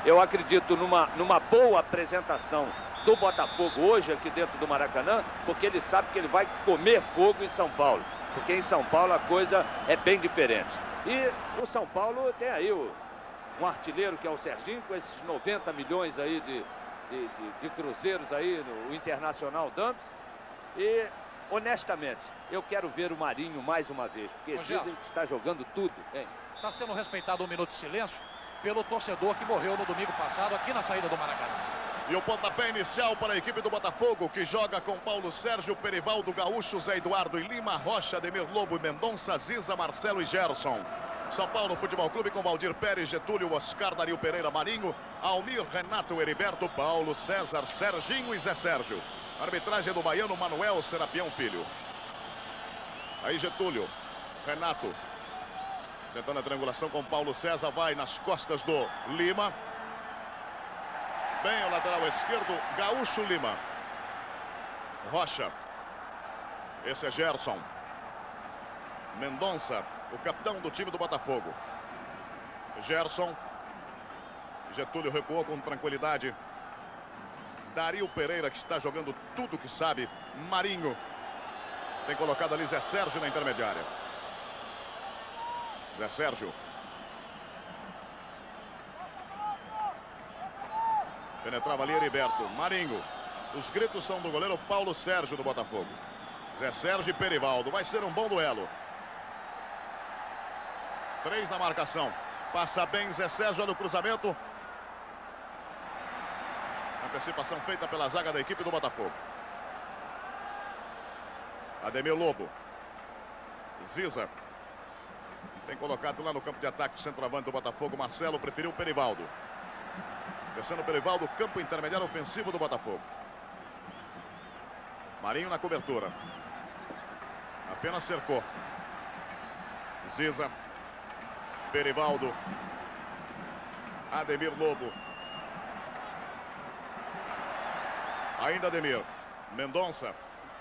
Eu acredito numa boa apresentação do Botafogo hoje aqui dentro do Maracanã, porque ele sabe que ele vai comer fogo em São Paulo. Porque em São Paulo a coisa é bem diferente. E o São Paulo tem aí um artilheiro que é o Serginho, com esses 90 milhões aí de cruzeiros aí, o Internacional dando. E, honestamente, eu quero ver o Marinho mais uma vez, porque dizem que está jogando tudo. Está sendo respeitado um minuto de silêncio pelo torcedor que morreu no domingo passado aqui na saída do Maracanã. E o pontapé inicial para a equipe do Botafogo, que joga com Paulo Sérgio, Perivaldo, Gaúcho, Zé Eduardo e Lima, Rocha, Ademir Lobo, Mendonça, Ziza, Marcelo e Gerson. São Paulo Futebol Clube com Valdir Pérez, Getúlio, Oscar, Dario Pereira, Marinho, Almir, Renato, Heriberto, Paulo, César, Serginho e Zé Sérgio. Arbitragem do baiano Manuel Serapião Filho. Aí Getúlio, Renato, tentando a triangulação com Paulo César, vai nas costas do Lima. Bem o lateral esquerdo, Gaúcho, Lima. Rocha. Esse é Gerson. Mendonça, o capitão do time do Botafogo. Gerson. Getúlio recuou com tranquilidade. Dario Pereira, que está jogando tudo que sabe. Marinho. Tem colocado ali Zé Sérgio na intermediária. Zé Sérgio. Penetrava ali Heriberto. Marinho. Os gritos são do goleiro Paulo Sérgio do Botafogo. Zé Sérgio e Perivaldo. Vai ser um bom duelo. 3 na marcação. Passa bem Zé Sérgio, olha o cruzamento. Antecipação feita pela zaga da equipe do Botafogo. Ademir Lobo. Ziza. Tem colocado lá no campo de ataque o centroavante do Botafogo. Marcelo preferiu Perivaldo. Descendo o Perivaldo, campo intermediário ofensivo do Botafogo. Marinho na cobertura. Apenas cercou. Ziza. Perivaldo. Ademir Lobo. Ainda Ademir. Mendonça.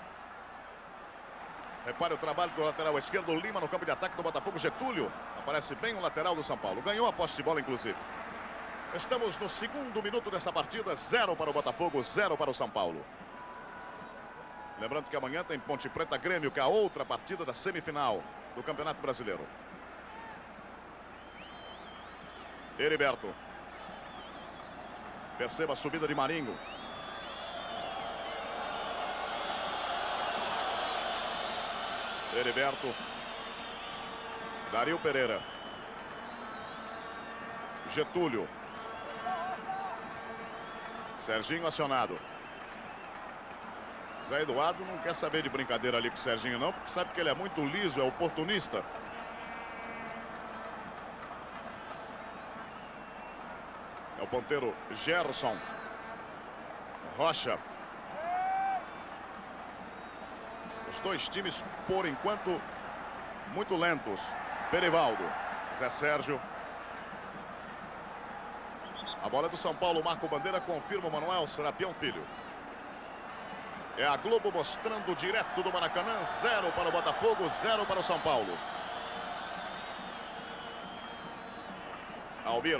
Repare o trabalho do lateral esquerdo, Lima, no campo de ataque do Botafogo. Getúlio. Aparece bem o lateral do São Paulo. Ganhou a posse de bola, inclusive. Estamos no segundo minuto dessa partida. 0 para o Botafogo, 0 para o São Paulo. Lembrando que amanhã tem Ponte Preta Grêmio, que é a outra partida da semifinal do Campeonato Brasileiro. Heriberto. Perceba a subida de Marinho. Heriberto. Dario Pereira. Getúlio. Serginho acionado. Zé Eduardo não quer saber de brincadeira ali com o Serginho não, porque sabe que ele é muito liso, é oportunista. É o ponteiro Gerson. Rocha. Os dois times, por enquanto, muito lentos. Perivaldo. Zé Sérgio. A bola do São Paulo, Marco Bandeira, confirma o Manuel Serapião Filho. É a Globo mostrando direto do Maracanã. 0 para o Botafogo, 0 para o São Paulo. Almir.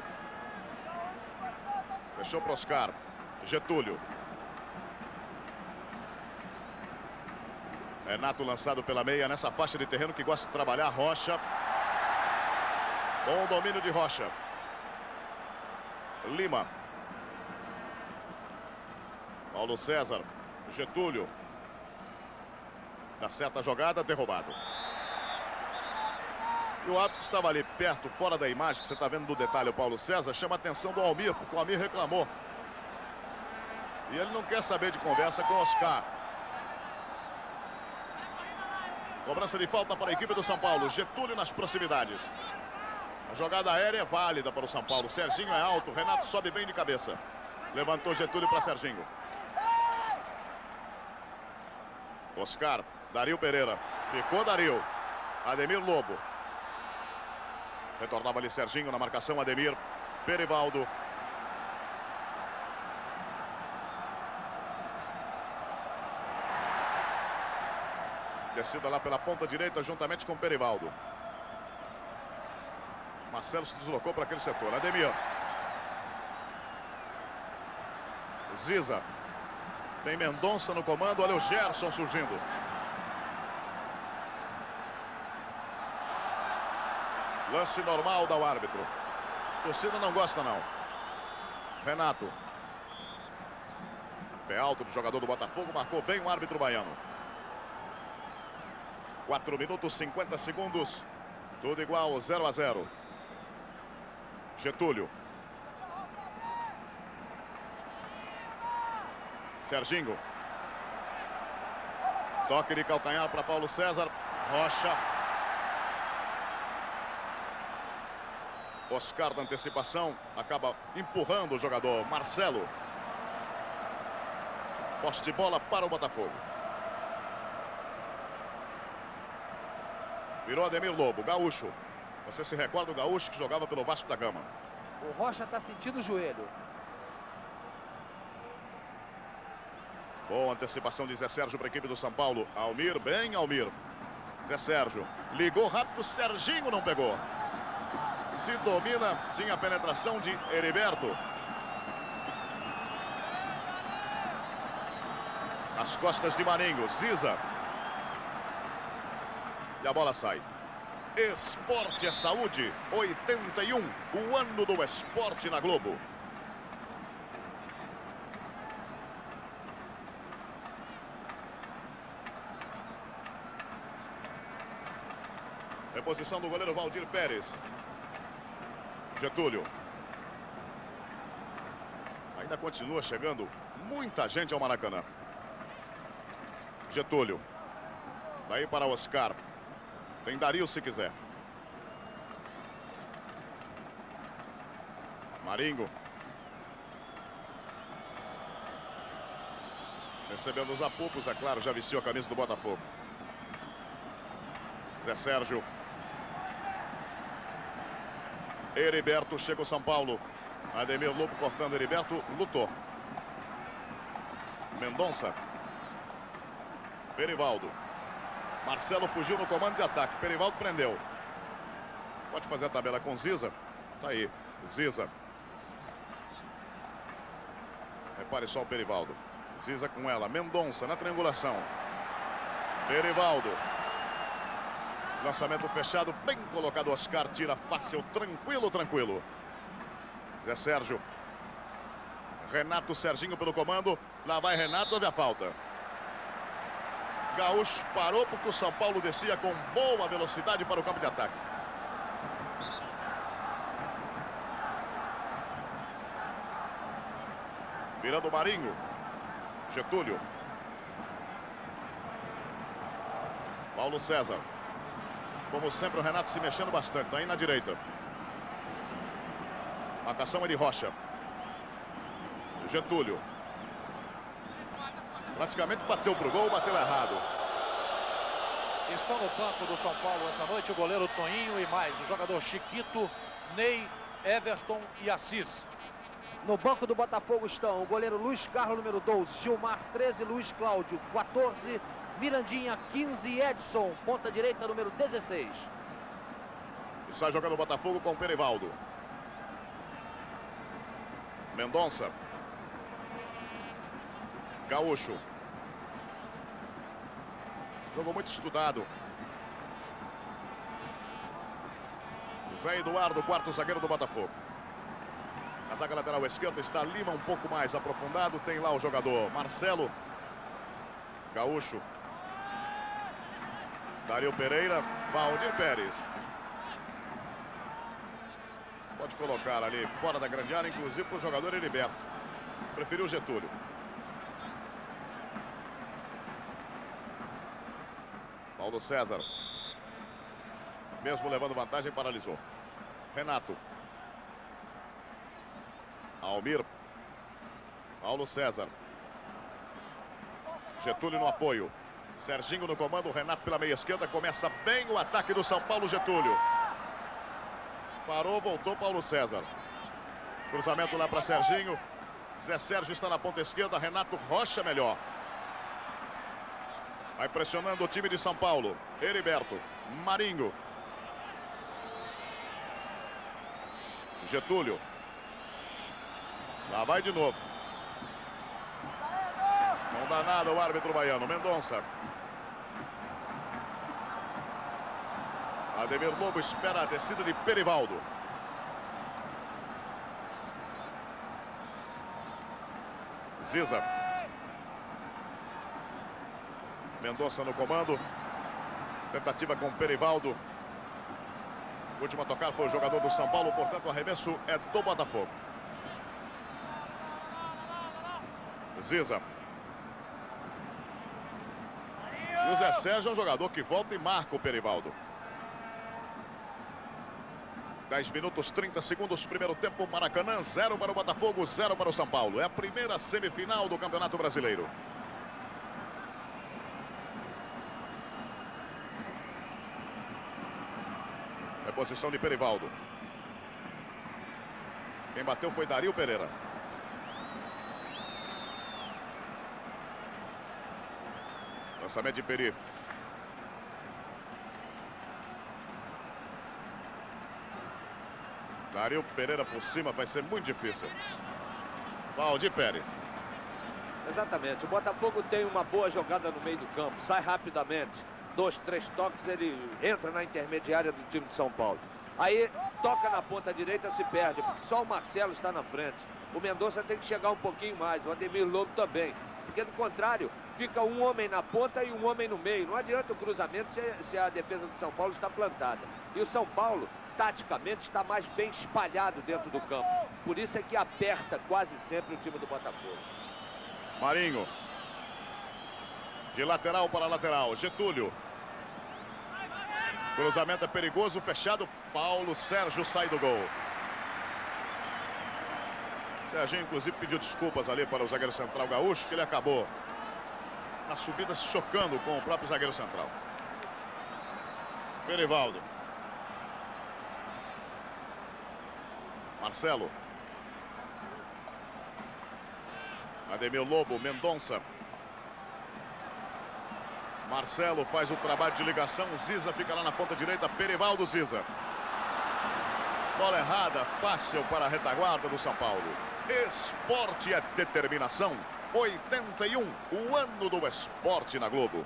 Fechou para Oscar. Getúlio. Renato lançado pela meia nessa faixa de terreno que gosta de trabalhar. Rocha. Bom domínio de Rocha. Lima. Paulo César. Getúlio. Dá certa jogada, derrubado. E o árbitro estava ali perto, fora da imagem, que você está vendo no detalhe, o Paulo César, chama a atenção do Almir, porque o Almir reclamou. E ele não quer saber de conversa com o Oscar. Cobrança de falta para a equipe do São Paulo. Getúlio nas proximidades. A jogada aérea é válida para o São Paulo. Serginho é alto, Renato sobe bem de cabeça. Levantou Getúlio para Serginho. Oscar, Dario Pereira. Ficou Dario. Ademir Lobo. Retornava ali Serginho na marcação. Ademir. Perivaldo. Descida lá pela ponta direita juntamente com Perivaldo. Marcelo se deslocou para aquele setor. Ademir. Ziza. Tem Mendonça no comando, olha o Gerson surgindo. Lance normal, dá o árbitro. A torcida não gosta, não. Renato. Pé alto do jogador do Botafogo, marcou bem o árbitro baiano. 4 minutos, 50 segundos. Tudo igual, 0-0. Getúlio. Serginho. Toque de calcanhar para Paulo César. Rocha. Oscar da antecipação. Acaba empurrando o jogador Marcelo. Poste de bola para o Botafogo. Virou Ademir Lobo. Gaúcho. Você se recorda do Gaúcho que jogava pelo Vasco da Gama? O Rocha está sentindo o joelho. Boa antecipação de Zé Sérgio para a equipe do São Paulo. Almir, bem Almir. Zé Sérgio. Ligou rápido, Serginho não pegou. Se domina, tinha a penetração de Heriberto. Nas costas de Marinho, Ziza. E a bola sai. Esporte é saúde, 81, o ano do esporte na Globo. Reposição do goleiro Valdir Pérez. Getúlio. Ainda continua chegando muita gente ao Maracanã. Getúlio. Daí para Oscar. Tem Dario se quiser. Marinho. Recebendo os apupos, é claro, já vestiu a camisa do Botafogo. Zé Sérgio. Heriberto, chega o São Paulo. Ademir Lobo cortando Heriberto, lutou. Mendonça. Perivaldo. Marcelo fugiu no comando de ataque. Perivaldo prendeu. Pode fazer a tabela com Ziza. Tá aí. Ziza. Repare só o Perivaldo. Ziza com ela. Mendonça na triangulação. Perivaldo. Lançamento fechado. Bem colocado. Oscar tira fácil. Tranquilo, tranquilo. Zé Sérgio. Renato, Serginho pelo comando. Lá vai Renato, houve a falta. Gaúcho parou porque o São Paulo descia com boa velocidade para o campo de ataque. Virando o Marinho. Getúlio. Paulo César. Como sempre, o Renato se mexendo bastante. Está aí na direita. Marcação é de Rocha. Getúlio. Praticamente bateu pro gol, bateu errado. Estão no banco do São Paulo essa noite o goleiro Toninho e mais o jogador Chiquito, Ney, Everton e Assis. No banco do Botafogo estão o goleiro Luiz Carlos, número 12, Gilmar, 13, Luiz Cláudio, 14, Mirandinha, 15, Edson, ponta direita, número 16. E sai jogando o Botafogo com o Perivaldo. Mendonça. Gaúcho. Jogo muito estudado. Zé Eduardo, quarto zagueiro do Botafogo. A zaga lateral esquerda está Lima um pouco mais aprofundado. Tem lá o jogador Marcelo. Gaúcho. Dario Pereira. Valdir Pérez. Pode colocar ali fora da grande área, inclusive para o jogador Heriberto. Preferiu Getúlio. Paulo César. Mesmo levando vantagem, paralisou. Renato. Almir. Paulo César. Getúlio no apoio. Serginho no comando. Renato pela meia esquerda. Começa bem o ataque do São Paulo. Getúlio. Parou, voltou Paulo César. Cruzamento lá para Serginho. Zé Sérgio está na ponta esquerda. Renato Rocha melhor. Vai pressionando o time de São Paulo. Heriberto. Marinho. Getúlio. Lá vai de novo. Não dá nada o árbitro baiano. Mendonça. Ademir Lobo espera a descida de Perivaldo. Ziza. Mendonça no comando. Tentativa com Perivaldo. O último a tocar foi o jogador do São Paulo, portanto o arremesso é do Botafogo. Ziza. E o Zé Sérgio é um jogador que volta e marca o Perivaldo. 10 minutos, 30 segundos, primeiro tempo, Maracanã, 0 para o Botafogo, 0 para o São Paulo. É a primeira semifinal do Campeonato Brasileiro. Reposição de Perivaldo. Quem bateu foi Dario Pereira. Lançamento de Peri. Dario Pereira por cima, vai ser muito difícil. Valdir Pérez. Exatamente, o Botafogo tem uma boa jogada no meio do campo, sai rapidamente, 2, 3 toques, ele entra na intermediária do time de São Paulo. Aí toca na ponta direita, se perde, porque só o Marcelo está na frente. O Mendonça tem que chegar um pouquinho mais, o Ademir Lobo também, porque do contrário, fica um homem na ponta e um homem no meio. Não adianta o cruzamento se a defesa do São Paulo está plantada. E o São Paulo, taticamente, está mais bem espalhado dentro do campo. Por isso é que aperta quase sempre o time do Botafogo. Marinho. De lateral para lateral. Getúlio. Cruzamento é perigoso, fechado. Paulo Sérgio sai do gol. Serginho, inclusive, pediu desculpas ali para o zagueiro central gaúcho, que ele acabou na subida se chocando com o próprio zagueiro central. Perivaldo. Marcelo. Ademir Lobo, Mendonça. Marcelo faz o trabalho de ligação. Ziza fica lá na ponta direita. Perivaldo, Ziza. Bola errada, fácil para a retaguarda do São Paulo. Esporte é determinação. 81, o ano do esporte na Globo.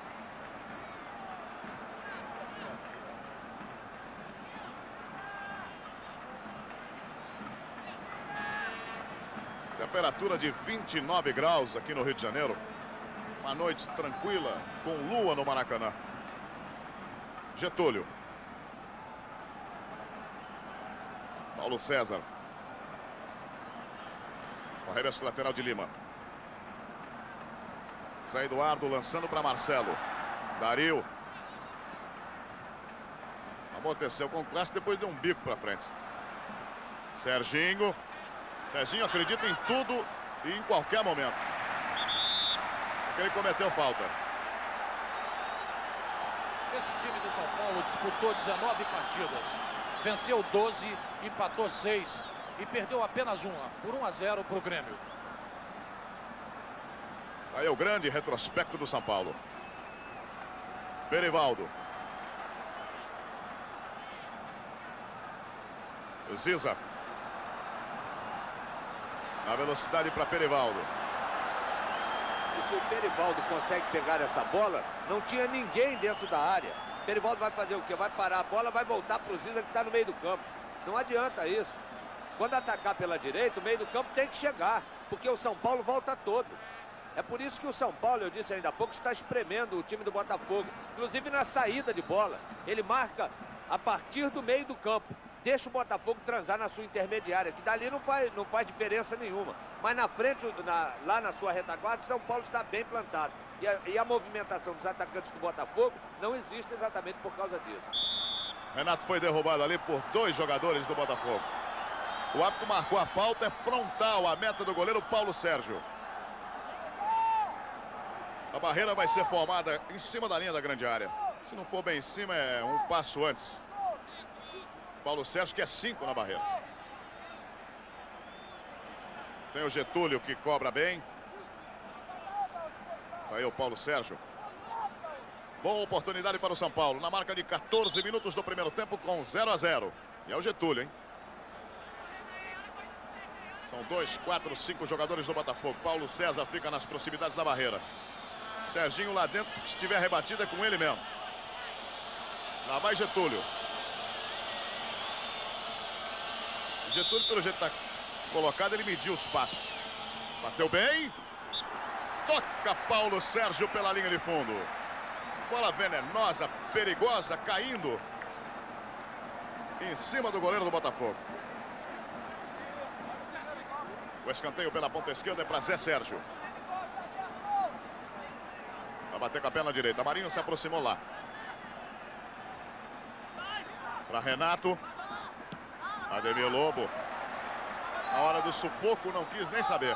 Temperatura de 29 graus aqui no Rio de Janeiro. Uma noite tranquila, com lua no Maracanã. Getúlio. Paulo César. O arremesso lateral de Lima. Zé Eduardo lançando para Marcelo. Dario. Amorteceu o contraste, depois deu um bico para frente. Serginho. Serginho acredita em tudo e em qualquer momento. Ele cometeu falta. Esse time do São Paulo disputou 19 partidas. Venceu 12, empatou 6 e perdeu apenas uma, por 1-0 para o Grêmio. Aí é o grande retrospecto do São Paulo. Perivaldo. Ziza. Na velocidade para Perivaldo. E se o Perivaldo consegue pegar essa bola, não tinha ninguém dentro da área. Perivaldo vai fazer o quê? Vai parar a bola, vai voltar para o Ziza que está no meio do campo. Não adianta isso. Quando atacar pela direita, o meio do campo tem que chegar, porque o São Paulo volta todo. É por isso que o São Paulo, eu disse ainda há pouco, está espremendo o time do Botafogo. Inclusive na saída de bola. Ele marca a partir do meio do campo. Deixa o Botafogo transar na sua intermediária, que dali não faz diferença nenhuma. Mas na frente, lá na sua retaguarda, o São Paulo está bem plantado. E a movimentação dos atacantes do Botafogo não existe exatamente por causa disso. Renato foi derrubado ali por 2 jogadores do Botafogo. O árbitro marcou a falta, é frontal a meta do goleiro Paulo Sérgio. A barreira vai ser formada em cima da linha da grande área. Se não for bem em cima, é um passo antes. Paulo Sérgio que é 5 na barreira. Tem o Getúlio que cobra bem. Aí o Paulo Sérgio. Boa oportunidade para o São Paulo. Na marca de 14 minutos do primeiro tempo com 0-0. E é o Getúlio, hein? São São 2, 4, 5 jogadores do Botafogo. Paulo César fica nas proximidades da barreira. Serginho lá dentro, que estiver rebatida é com ele mesmo. Lá vai Getúlio. Getúlio, pelo jeito está colocado, ele mediu os passos. Bateu bem. Toca Paulo Sérgio pela linha de fundo. Bola venenosa, perigosa, caindo em cima do goleiro do Botafogo. O escanteio pela ponta esquerda é para Zé Sérgio. Vai bater com a perna direita. Marinho se aproximou lá. Para Renato. Ademir Lobo. Na hora do sufoco não quis nem saber.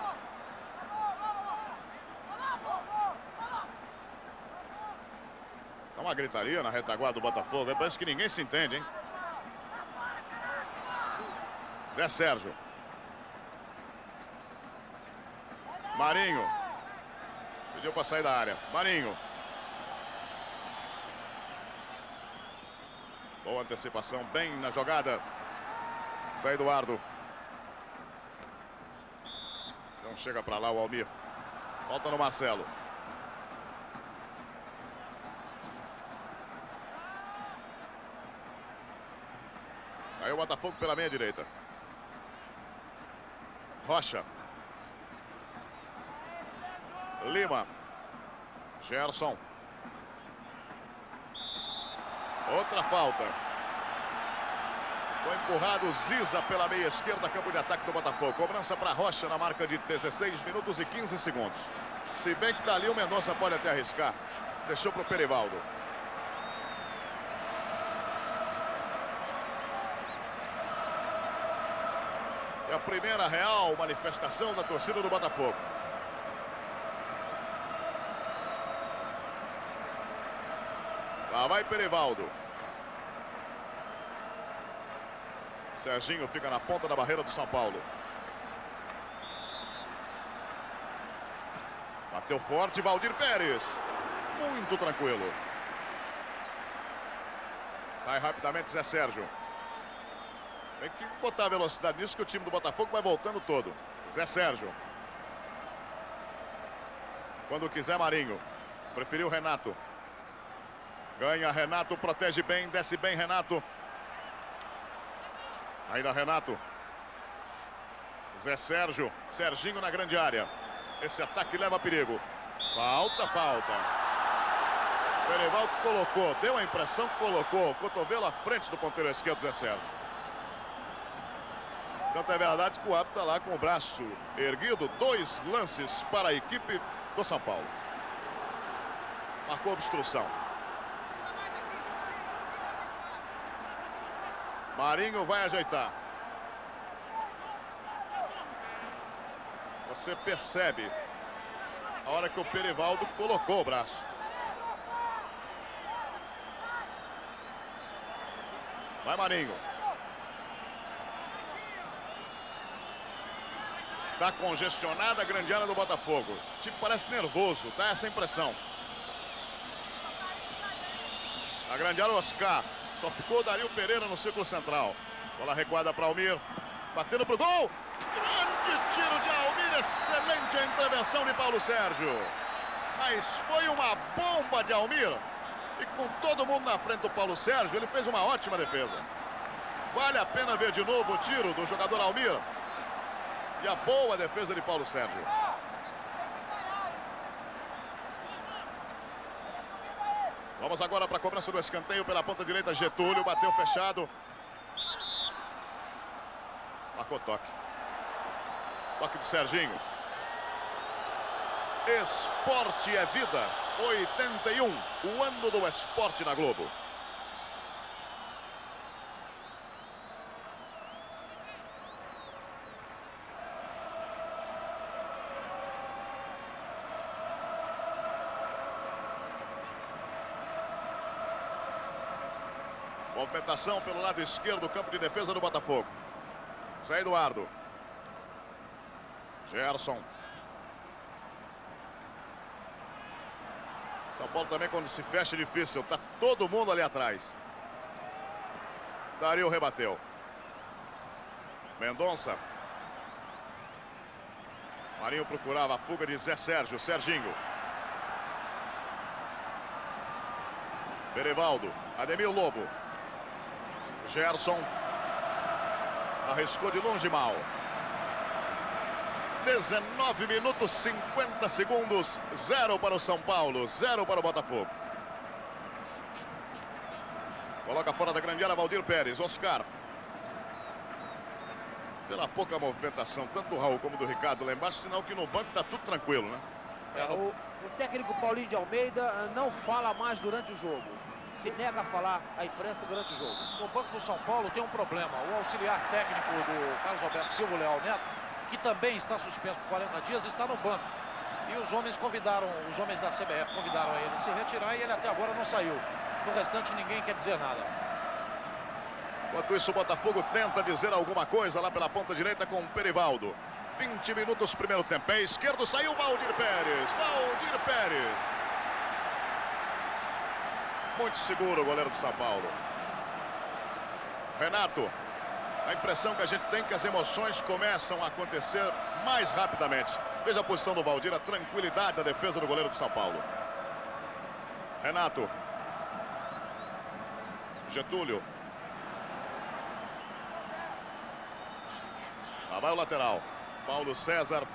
Tá uma gritaria na retaguarda do Botafogo. Parece que ninguém se entende, hein? Zé Sérgio. Marinho. Pediu para sair da área. Marinho. Boa antecipação, bem na jogada. Zé Eduardo. Então chega para lá o Almir. Volta no Marcelo. Aí o Botafogo pela meia direita. Rocha. Lima. Gerson. Outra falta. Foi empurrado Ziza pela meia esquerda, campo de ataque do Botafogo. Cobrança para Rocha na marca de 16 minutos e 15 segundos. Se bem que dali o Mendonça pode até arriscar. Deixou para o Perivaldo. É a primeira real manifestação da torcida do Botafogo. Lá vai Perivaldo. Serginho fica na ponta da barreira do São Paulo. Bateu forte Valdir Pérez. Muito tranquilo. Sai rapidamente Zé Sérgio. Tem que botar velocidade nisso que o time do Botafogo vai voltando todo. Zé Sérgio. Quando quiser Marinho. Preferiu Renato. Ganha Renato, protege bem, desce bem Renato. Ainda Renato. Zé Sérgio. Serginho na grande área. Esse ataque leva a perigo. Falta. Perivaldo colocou, deu a impressão que colocou o cotovelo à frente do ponteiro esquerdo Zé Sérgio. Tanto é verdade que o árbitro está lá com o braço erguido. 2 lances para a equipe do São Paulo. Marcou obstrução. Marinho vai ajeitar. Você percebe a hora que o Perivaldo colocou o braço. Vai Marinho. Está congestionada a grande área do Botafogo. O time parece nervoso, dá essa impressão. A grande área Oscar. Só ficou Dario Pereira no círculo central. Bola recuada para Almir. Batendo pro gol. Grande tiro de Almir. Excelente a intervenção de Paulo Sérgio. Mas foi uma bomba de Almir. E com todo mundo na frente do Paulo Sérgio, ele fez uma ótima defesa. Vale a pena ver de novo o tiro do jogador Almir. E a boa defesa de Paulo Sérgio. Vamos agora para a cobrança do escanteio pela ponta direita. Getúlio bateu fechado. Marcou toque. Toque do Serginho. Esporte é vida. 81. O ano do esporte na Globo. Movimentação pelo lado esquerdo do campo de defesa do Botafogo. Zé Eduardo. Gerson. São Paulo também, quando se fecha, é difícil. Tá todo mundo ali atrás. Dario rebateu. Mendonça. Marinho procurava a fuga de Zé Sérgio. Serginho. Perivaldo. Ademir Lobo. Gerson. Arriscou de longe mal. 19 minutos 50 segundos. 0 para o São Paulo, 0 para o Botafogo. Coloca fora da grande área Valdir Pérez. Oscar. Pela pouca movimentação, tanto do Raul como do Ricardo lá embaixo, sinal que no banco está tudo tranquilo, né? O técnico Paulinho de Almeida não fala mais durante o jogo. Se nega a falar à imprensa durante o jogo. No banco do São Paulo tem um problema. O auxiliar técnico do Carlos Alberto Silva, o Leal Neto, que também está suspenso por 40 dias, está no banco. E os homens da CBF convidaram a ele se retirar e ele até agora não saiu. No restante ninguém quer dizer nada. Enquanto isso, o Botafogo tenta dizer alguma coisa lá pela ponta direita com o Perivaldo. 20 minutos, primeiro tempo. Pé esquerdo, saiu Valdir Pérez. Valdir Pérez. Muito seguro o goleiro do São Paulo. Renato. A impressão que a gente tem é que as emoções começam a acontecer mais rapidamente. Veja a posição do Valdir, a tranquilidade da defesa do goleiro do São Paulo. Renato. Getúlio. Lá vai o lateral. Paulo César.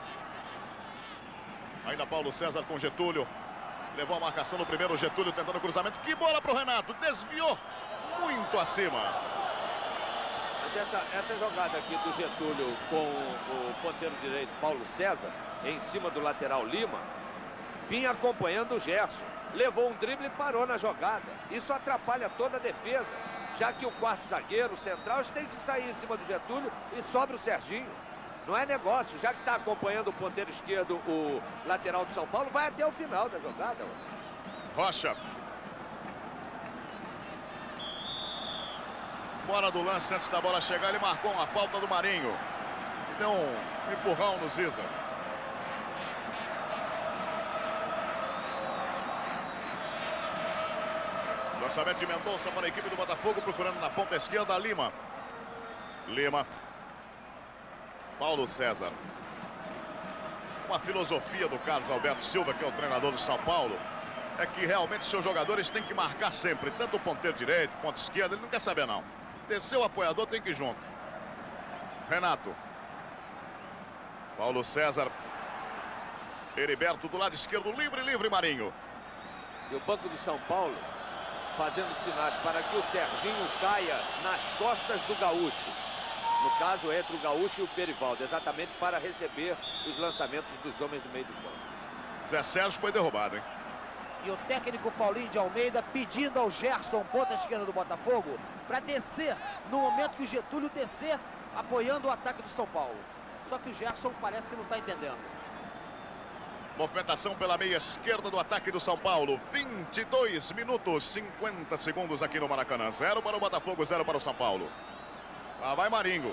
Ainda Paulo César com Getúlio. Levou a marcação no primeiro, Getúlio tentando o cruzamento. Que bola para o Renato. Desviou muito acima. Mas essa jogada aqui do Getúlio com o ponteiro direito Paulo César, em cima do lateral Lima, vinha acompanhando o Gerson. Levou um drible e parou na jogada. Isso atrapalha toda a defesa, já que o quarto zagueiro, o central, tem que sair em cima do Getúlio e sobra o Serginho. Não é negócio, já que está acompanhando o ponteiro esquerdo, o lateral do São Paulo, vai até o final da jogada. Rocha. Fora do lance antes da bola chegar, ele marcou uma falta do Marinho. E deu um empurrão no Ziza. Lançamento de Mendonça para a equipe do Botafogo, procurando na ponta esquerda Lima. Lima. Paulo César. Uma filosofia do Carlos Alberto Silva, que é o treinador do São Paulo, é que realmente seus jogadores têm que marcar sempre, tanto o ponteiro direito, ponta esquerda, ele não quer saber não. Desceu o apoiador, tem que ir junto. Renato. Paulo César. Heriberto do lado esquerdo, livre, Marinho. E o banco do São Paulo fazendo sinais para que o Serginho caia nas costas do Gaúcho. No caso, entre o Gaúcho e o Perivaldo, exatamente para receber os lançamentos dos homens do meio do campo. Zé Sérgio foi derrubado, hein? E o técnico Paulinho de Almeida pedindo ao Gerson, ponta esquerda do Botafogo, para descer no momento que o Getúlio descer, apoiando o ataque do São Paulo. Só que o Gerson parece que não está entendendo. Movimentação pela meia esquerda do ataque do São Paulo. 22 minutos, 50 segundos aqui no Maracanã. 0 para o Botafogo, 0 para o São Paulo. Lá vai Marinho.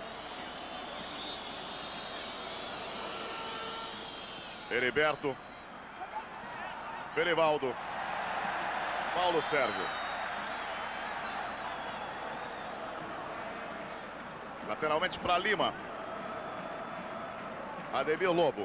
Heriberto. Perivaldo. Paulo Sérgio. Lateralmente para Lima. Ademir Lobo.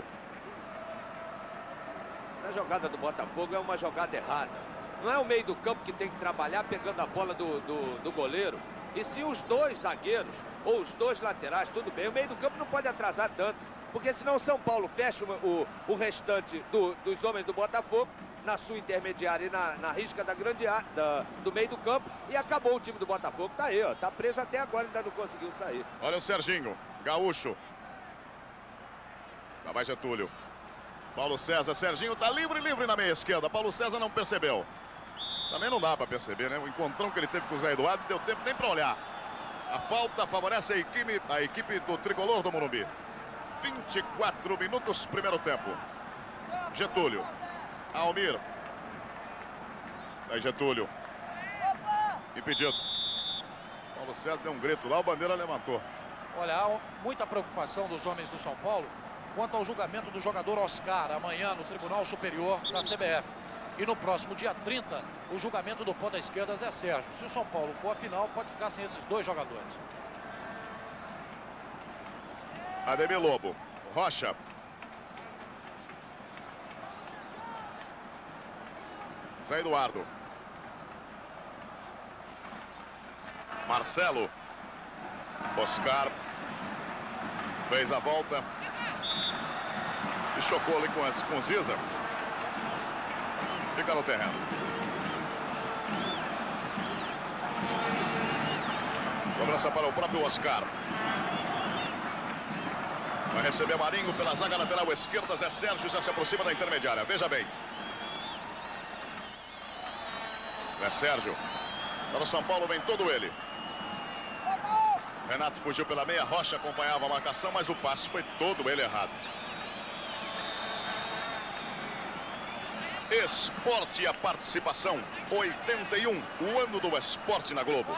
Essa jogada do Botafogo é uma jogada errada. Não é o meio do campo que tem que trabalhar pegando a bola do goleiro. E se os dois zagueiros ou os dois laterais, tudo bem. O meio do campo não pode atrasar tanto. Porque senão o São Paulo fecha o restante dos homens do Botafogo na sua intermediária e na risca da grande área, do meio do campo. E acabou o time do Botafogo. Tá aí, ó. Tá preso até agora e ainda não conseguiu sair. Olha o Serginho. Gaúcho. Lá vai Getúlio. Paulo César. Serginho tá livre na meia esquerda. Paulo César não percebeu. Também não dá para perceber, né? O encontrão que ele teve com o Zé Eduardo, não deu tempo nem para olhar. A falta favorece a equipe do tricolor do Morumbi. 24 minutos, primeiro tempo. Getúlio. Almir. Aí Getúlio. Impedido. Paulo César deu um grito lá, o Bandeira levantou. Olha, há muita preocupação dos homens do São Paulo quanto ao julgamento do jogador Oscar amanhã no Tribunal Superior da CBF. E no próximo dia 30, o julgamento do ponta esquerda Zé Sérgio. Se o São Paulo for à final, pode ficar sem esses dois jogadores. Ademir Lobo. Rocha. Zé Eduardo. Marcelo. Oscar. Fez a volta. Se chocou ali com Ziza. Fica no terreno. Cobrança para o próprio Oscar. Vai receber Marinho pela zaga lateral esquerda. Zé Sérgio já se aproxima da intermediária. Veja bem. Zé Sérgio. Para o São Paulo vem todo ele. Renato fugiu pela meia. Rocha acompanhava a marcação, mas o passe foi todo ele errado. Esporte e a participação. 81, o ano do esporte na Globo.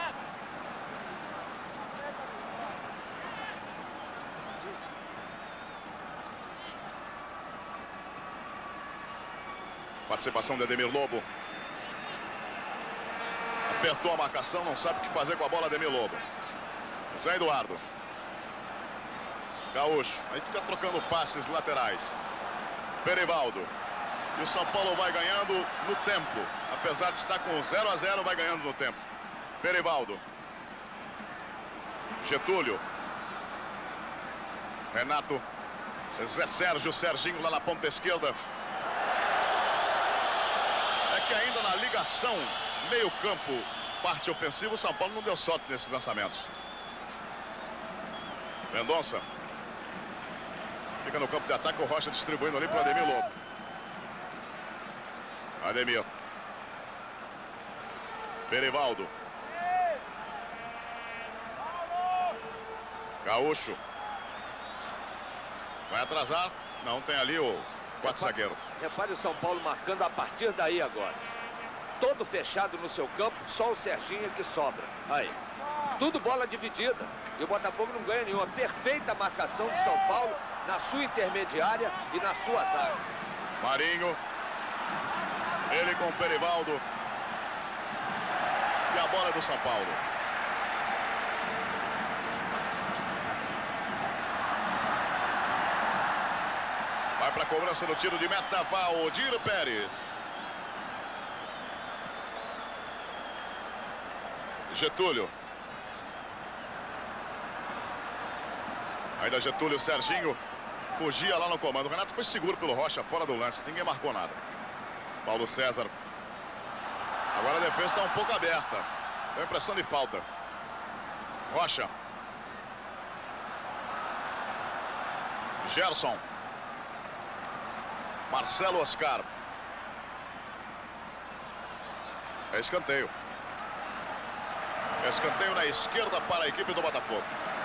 Participação de Ademir Lobo. Apertou a marcação, não sabe o que fazer com a bola, Ademir Lobo. Zé Eduardo. Gaúcho. Aí fica trocando passes laterais. Perivaldo. E o São Paulo vai ganhando no tempo. Apesar de estar com 0 a 0, vai ganhando no tempo. Perivaldo. Getúlio. Renato. Zé Sérgio. Serginho lá na ponta esquerda. É que ainda na ligação meio campo, parte ofensiva, o São Paulo não deu sorte nesses lançamentos. Mendonça. Fica no campo de ataque, o Rocha distribuindo ali para o Ademir Lobo. Ademir. Perivaldo. Gaúcho. Vai atrasar. Não, tem ali o quarto zagueiro. Repare o São Paulo marcando a partir daí agora. Todo fechado no seu campo, só o Serginho que sobra. Aí. Tudo bola dividida. E o Botafogo não ganha nenhuma. Perfeita marcação de São Paulo na sua intermediária e na sua zaga. Marinho. Ele com o Perivaldo. E a bola do São Paulo. Vai para a cobrança do tiro de meta, Valdir Pérez. Getúlio. Ainda Getúlio, Serginho fugia lá no comando. O Renato foi seguro pelo Rocha, fora do lance. Ninguém marcou nada. Paulo César. Agora a defesa está um pouco aberta. Dá impressão de falta. Rocha. Gerson. Marcelo Oscar. É escanteio. Escanteio na esquerda para a equipe do Botafogo.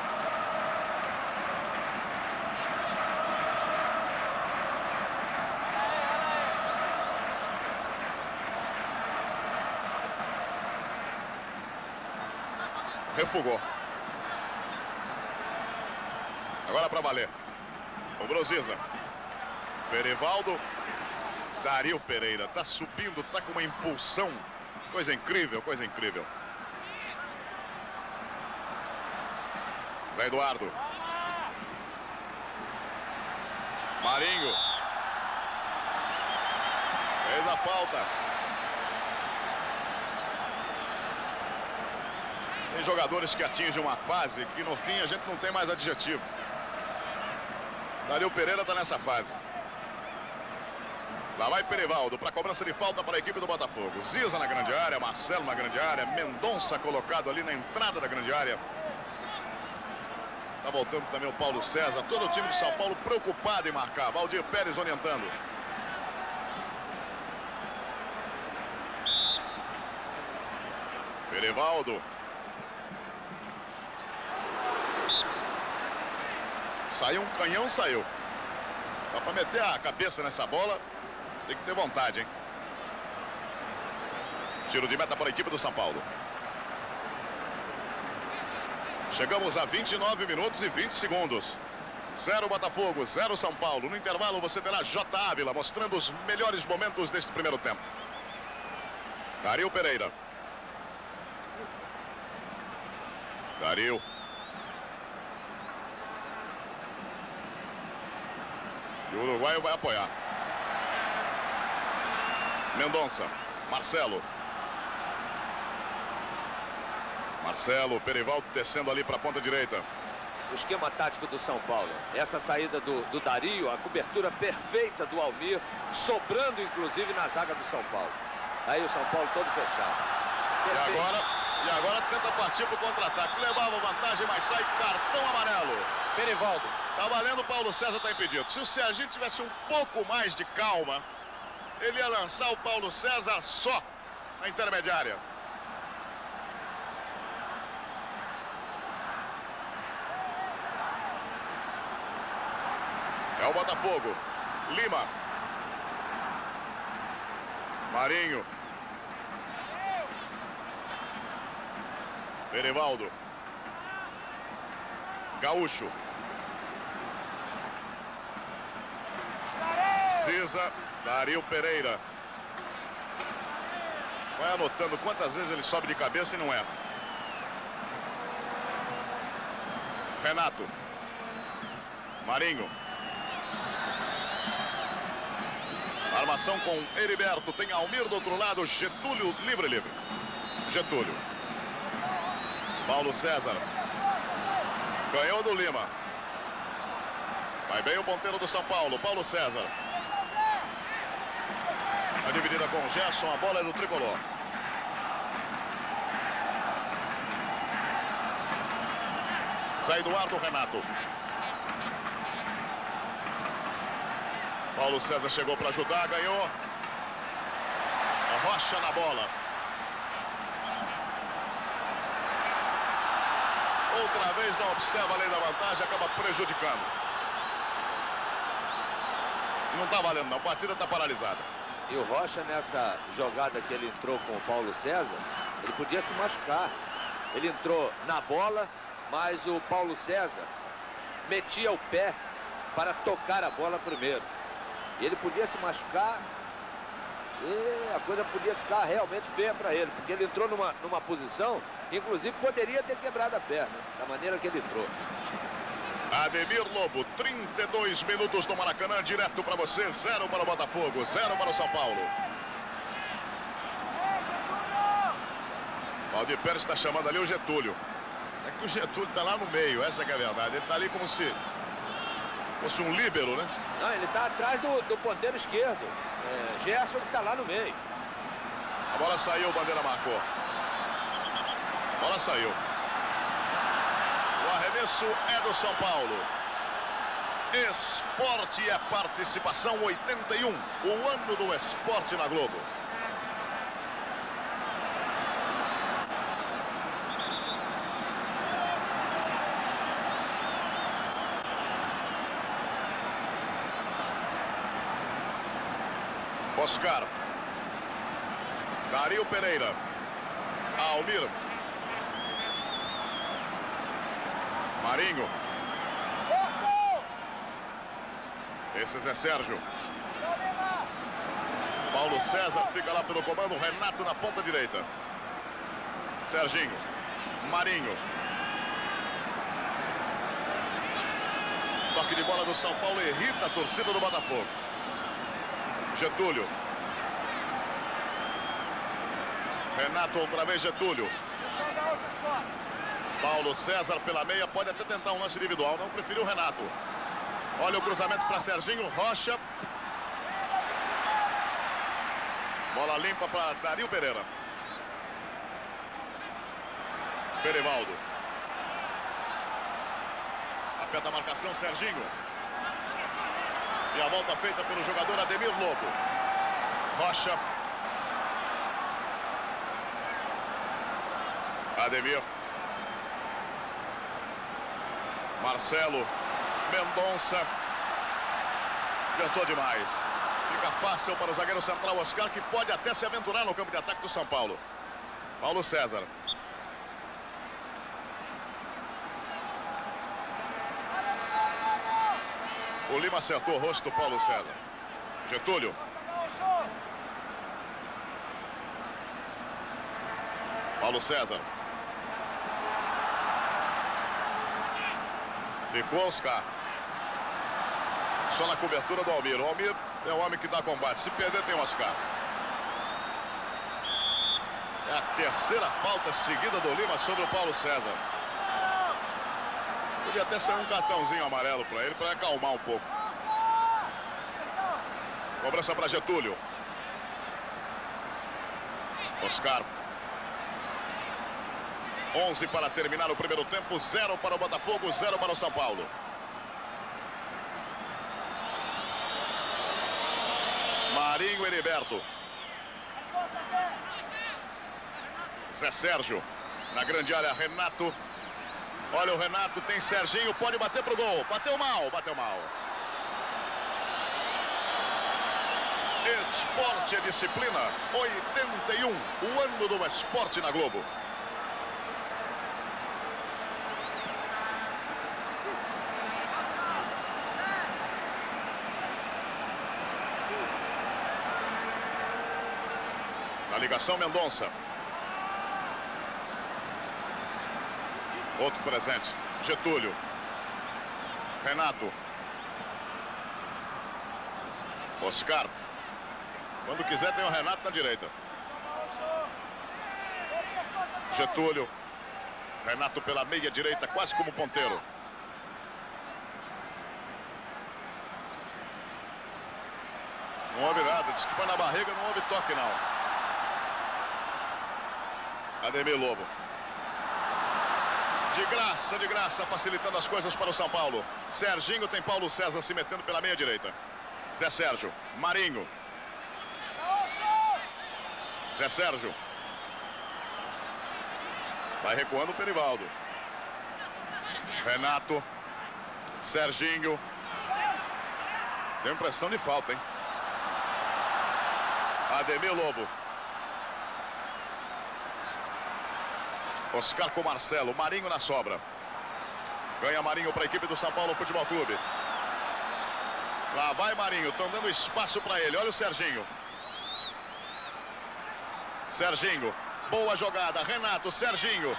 Refugou. Agora para valer. O Ziza. Perivaldo. Dario Pereira. Tá subindo, tá com uma impulsão. Coisa incrível, coisa incrível. Zé Eduardo. Marinho. Fez a falta. Tem jogadores que atingem uma fase que no fim a gente não tem mais adjetivo. Dario Pereira está nessa fase. Lá vai Perivaldo para cobrança de falta para a equipe do Botafogo. Ziza na grande área, Marcelo na grande área, Mendonça colocado ali na entrada da grande área. Tá voltando também o Paulo César. Todo o time de São Paulo preocupado em marcar. Valdir Pérez orientando. Perivaldo. Saiu um canhão, saiu. Dá para meter a cabeça nessa bola. Tem que ter vontade, hein? Tiro de meta para a equipe do São Paulo. Chegamos a 29 minutos e 20 segundos. 0 Botafogo, 0 São Paulo. No intervalo você terá J. Ávila mostrando os melhores momentos deste primeiro tempo. Dario Pereira. Dario. E o uruguaio vai apoiar. Mendonça. Marcelo. Marcelo, Perivaldo descendo ali para a ponta direita. O esquema tático do São Paulo. Essa saída do Dario, a cobertura perfeita do Almir, sobrando inclusive na zaga do São Paulo. Aí o São Paulo todo fechado. E agora tenta partir para o contra-ataque. Levava vantagem, mas sai cartão amarelo. Perivaldo. Tá valendo, Paulo César está impedido. Se o Serginho tivesse um pouco mais de calma, ele ia lançar o Paulo César só na intermediária. É o Botafogo. Lima. Marinho. Perivaldo. Gaúcho. Ziza. Dario Pereira. Vai anotando quantas vezes ele sobe de cabeça e não erra. Renato. Marinho. Armação com Heriberto. Tem Almir do outro lado. Getúlio livre. Getúlio. Paulo César. Ganhou do Lima. Vai bem o ponteiro do São Paulo. Paulo César. A dividida com o Gerson. A bola é do tricolor. Sai Eduardo, Renato. Paulo César chegou para ajudar, ganhou. Rocha na bola. Outra vez não observa a lei da vantagem, acaba prejudicando. Não está valendo não, a partida está paralisada. E o Rocha, nessa jogada que ele entrou com o Paulo César, ele podia se machucar. Ele entrou na bola, mas o Paulo César metia o pé para tocar a bola primeiro. Ele podia se machucar e a coisa podia ficar realmente feia para ele, porque ele entrou numa posição, inclusive poderia ter quebrado a perna, da maneira que ele entrou. Ademir Lobo, 32 minutos no Maracanã, direto para você, 0 para o Botafogo, 0 para o São Paulo. Valdir Pérez está chamando ali o Getúlio. É que o Getúlio está lá no meio, essa que é a verdade. Ele está ali como se fosse um líbero, né? Não, ele está atrás do ponteiro esquerdo. Gerson que está lá no meio. A bola saiu, o Bandeira marcou. A bola saiu. O arremesso é do São Paulo. Esporte é participação 81. O ano do esporte na Globo. Oscar. Dario Pereira. Almir. Marinho. Esse é Zé Sérgio. Paulo César fica lá pelo comando. Renato na ponta direita. Serginho. Marinho. Toque de bola do São Paulo irrita a torcida do Botafogo. Getúlio. Renato outra vez, Getúlio. Paulo César pela meia, pode até tentar um lance individual, não preferiu o Renato. Olha o cruzamento para Serginho, Rocha. Bola limpa para Dario Pereira. Perivaldo. Aperta a marcação, Serginho. E a volta feita pelo jogador Ademir Lobo. Rocha. Ademir. Marcelo. Mendonça. Tentou demais. Fica fácil para o zagueiro central Oscar, que pode até se aventurar no campo de ataque do São Paulo. Paulo César. O Lima acertou o rosto do Paulo César. Getúlio. Paulo César. Ficou Oscar. Só na cobertura do Almir. O Almir é o homem que dá combate. Se perder, tem o Oscar. É a terceira falta seguida do Lima sobre o Paulo César. Podia até sair um cartãozinho amarelo para ele, para acalmar um pouco. Cobrança para Getúlio. Oscar. 11 para terminar o primeiro tempo. 0 para o Botafogo, 0 para o São Paulo. Marinho e Heriberto. Zé Sérgio. Na grande área, Renato. Olha o Renato, tem Serginho, pode bater pro gol. Bateu mal, bateu mal. Esporte é disciplina. 81, o ano do esporte na Globo. Na ligação, Mendonça. Outro presente, Getúlio. Renato. Oscar. Quando quiser tem o Renato na direita. Getúlio. Renato pela meia direita, quase como ponteiro. Não houve nada, disse que foi na barriga, não houve toque não. Ademir Lobo. De graça, facilitando as coisas para o São Paulo. Serginho, tem Paulo César se metendo pela meia direita. Zé Sérgio, Marinho. Zé Sérgio. Vai recuando o Perivaldo. Renato. Serginho. Deu impressão de falta, hein? Ademir Lobo. Oscar com Marcelo, Marinho na sobra. Ganha Marinho para a equipe do São Paulo Futebol Clube. Lá vai Marinho, estão dando espaço para ele. Olha o Serginho. Serginho, boa jogada. Renato, Serginho.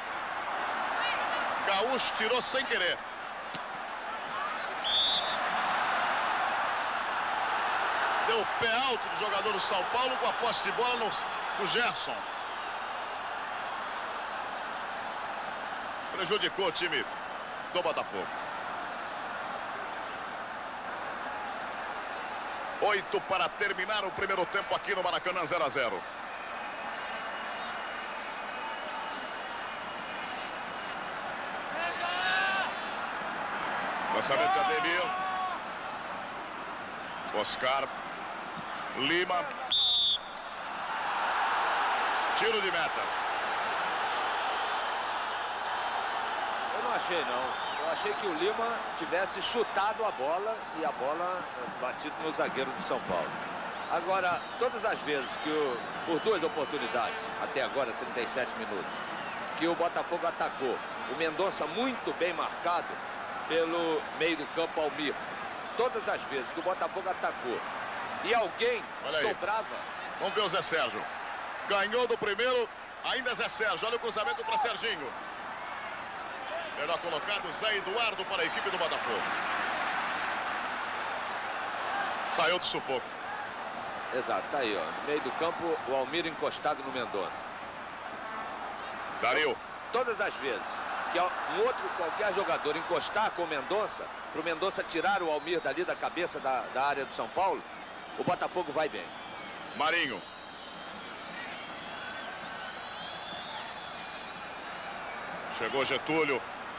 Gaúcho tirou sem querer. Deu o pé alto do jogador do São Paulo com a posse de bola no Gerson. Prejudicou o time do Botafogo. 8 para terminar o primeiro tempo aqui no Maracanã, 0 a 0. Lançamento de Ademir. Oscar. Lima. Tiro de meta. Eu não achei, não. Eu achei que o Lima tivesse chutado a bola e a bola batido no zagueiro do São Paulo. Agora, todas as vezes que por duas oportunidades, até agora 37 minutos, que o Botafogo atacou, o Mendonça muito bem marcado pelo meio do campo Almir. Todas as vezes que o Botafogo atacou e alguém sobrava. Vamos ver o Zé Sérgio. Ganhou do primeiro, ainda Zé Sérgio. Olha o cruzamento para Serginho. Melhor colocado, Zé Eduardo para a equipe do Botafogo. Saiu do sufoco. Exato, tá aí, ó. No meio do campo, o Almir encostado no Mendonça. Dario. Todas as vezes que qualquer jogador encostar com o Mendonça, para o Mendonça tirar o Almir dali da cabeça da área do São Paulo, o Botafogo vai bem. Marinho. Chegou Getúlio.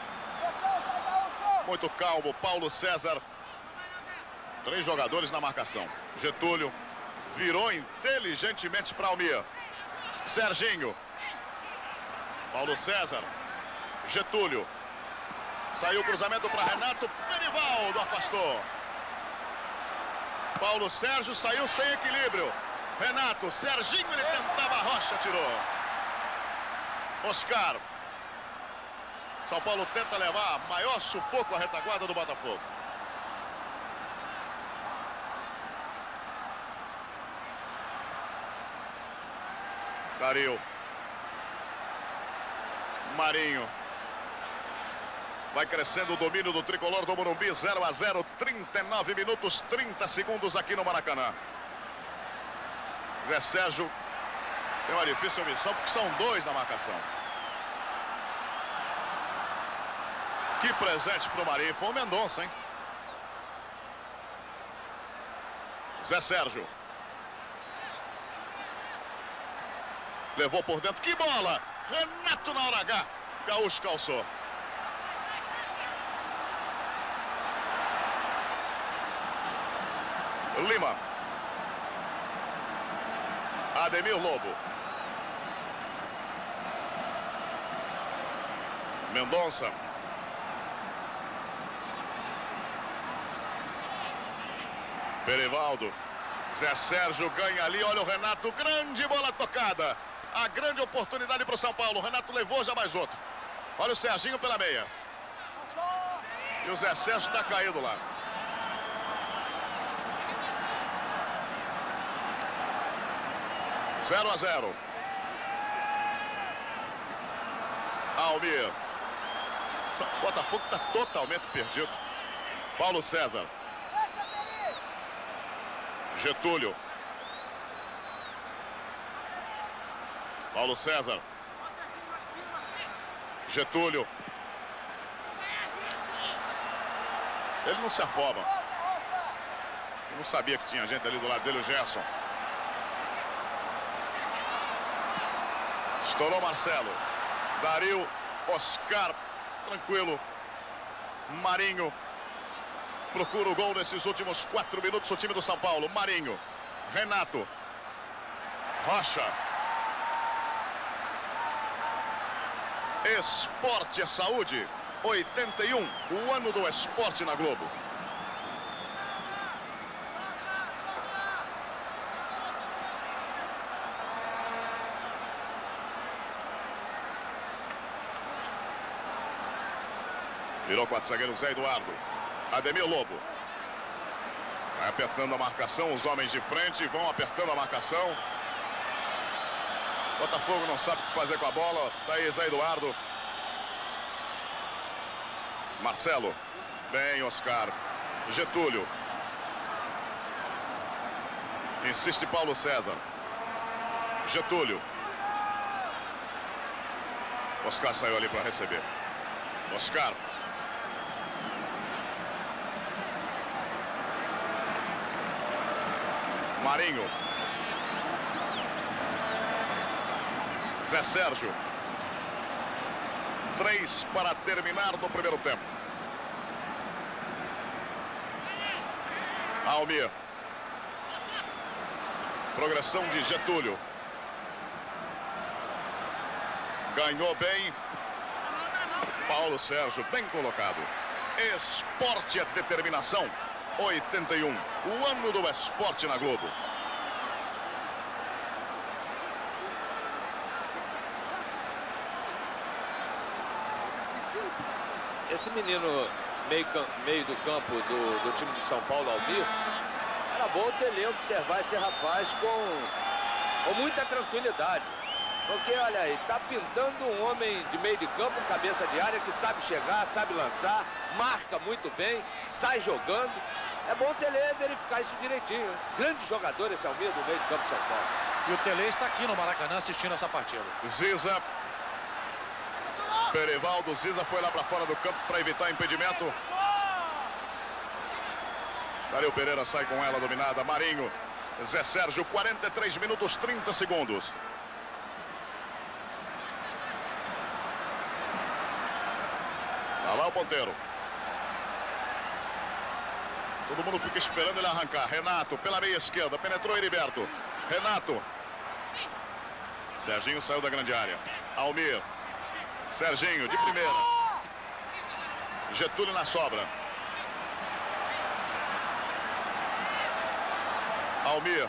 Muito calmo, Paulo César. 3 jogadores na marcação. Getúlio virou inteligentemente para Almir. Serginho. Paulo César. Getúlio. Saiu o cruzamento para Renato. Perivaldo afastou. Paulo Sérgio saiu sem equilíbrio. Renato, Serginho, ele tentava a Rocha, tirou. Oscar. São Paulo tenta levar maior sufoco à retaguarda do Botafogo. Dario. Marinho. Vai crescendo o domínio do tricolor do Morumbi, 0 a 0, 39 minutos, 30 segundos aqui no Maracanã. Zé Sérgio Tem uma difícil missão porque são 2 na marcação. Que presente pro Marinho. Foi o Mendonça, hein? Zé Sérgio. Levou por dentro. Que bola! Renato na hora H. Gaúcho calçou. Lima. Ademir Lobo. Mendonça. Perivaldo. Zé Sérgio ganha ali. Olha o Renato. Grande bola tocada. A grande oportunidade para o São Paulo. O Renato levou já mais outro. Olha o Serginho pela meia. E o Zé Sérgio está caído lá. Zero a 0. Almir. O Botafogo está totalmente perdido. Paulo César. Getúlio. Paulo César. Getúlio. Ele não se afoba. Eu não sabia que tinha gente ali do lado dele, o Gerson. Estourou Marcelo. Dario. Oscar. Tranquilo. Marinho. Procura o gol nesses últimos 4 minutos o time do São Paulo. Marinho. Renato. Rocha. Esporte é saúde. 81. O ano do esporte na Globo. Virou 4 zagueiros, Zé Eduardo. Ademir Lobo. Vai apertando a marcação, os homens de frente vão apertando a marcação. Botafogo não sabe o que fazer com a bola. Tá aí Zé Eduardo. Marcelo. Bem, Oscar. Getúlio. Insiste Paulo César. Getúlio. Oscar saiu ali para receber. Oscar. Marinho. Zé Sérgio. 3 para terminar no primeiro tempo. Almir. Progressão de Getúlio. Ganhou bem. Paulo Sérgio, bem colocado. Esporte é determinação. 81. O ano do esporte na Globo. Esse menino meio do campo do time de São Paulo, Almir, era bom Tele observar esse rapaz com muita tranquilidade. Porque, olha aí, tá pintando um homem de meio de campo, cabeça de área, que sabe chegar, sabe lançar, marca muito bem, sai jogando. É bom o Tele verificar isso direitinho. Grande jogador esse Almir do meio de campo de São Paulo. E o Tele está aqui no Maracanã assistindo essa partida. Ziza. Perivaldo. Ziza foi lá para fora do campo para evitar impedimento. Dario Pereira sai com ela dominada. Marinho. Zé Sérgio. 43 minutos 30 segundos. Tá lá o ponteiro. Todo mundo fica esperando ele arrancar. Renato pela meia esquerda. Penetrou Heriberto. Renato. Serginho saiu da grande área. Almir. Serginho de primeira. Getúlio na sobra. Almir.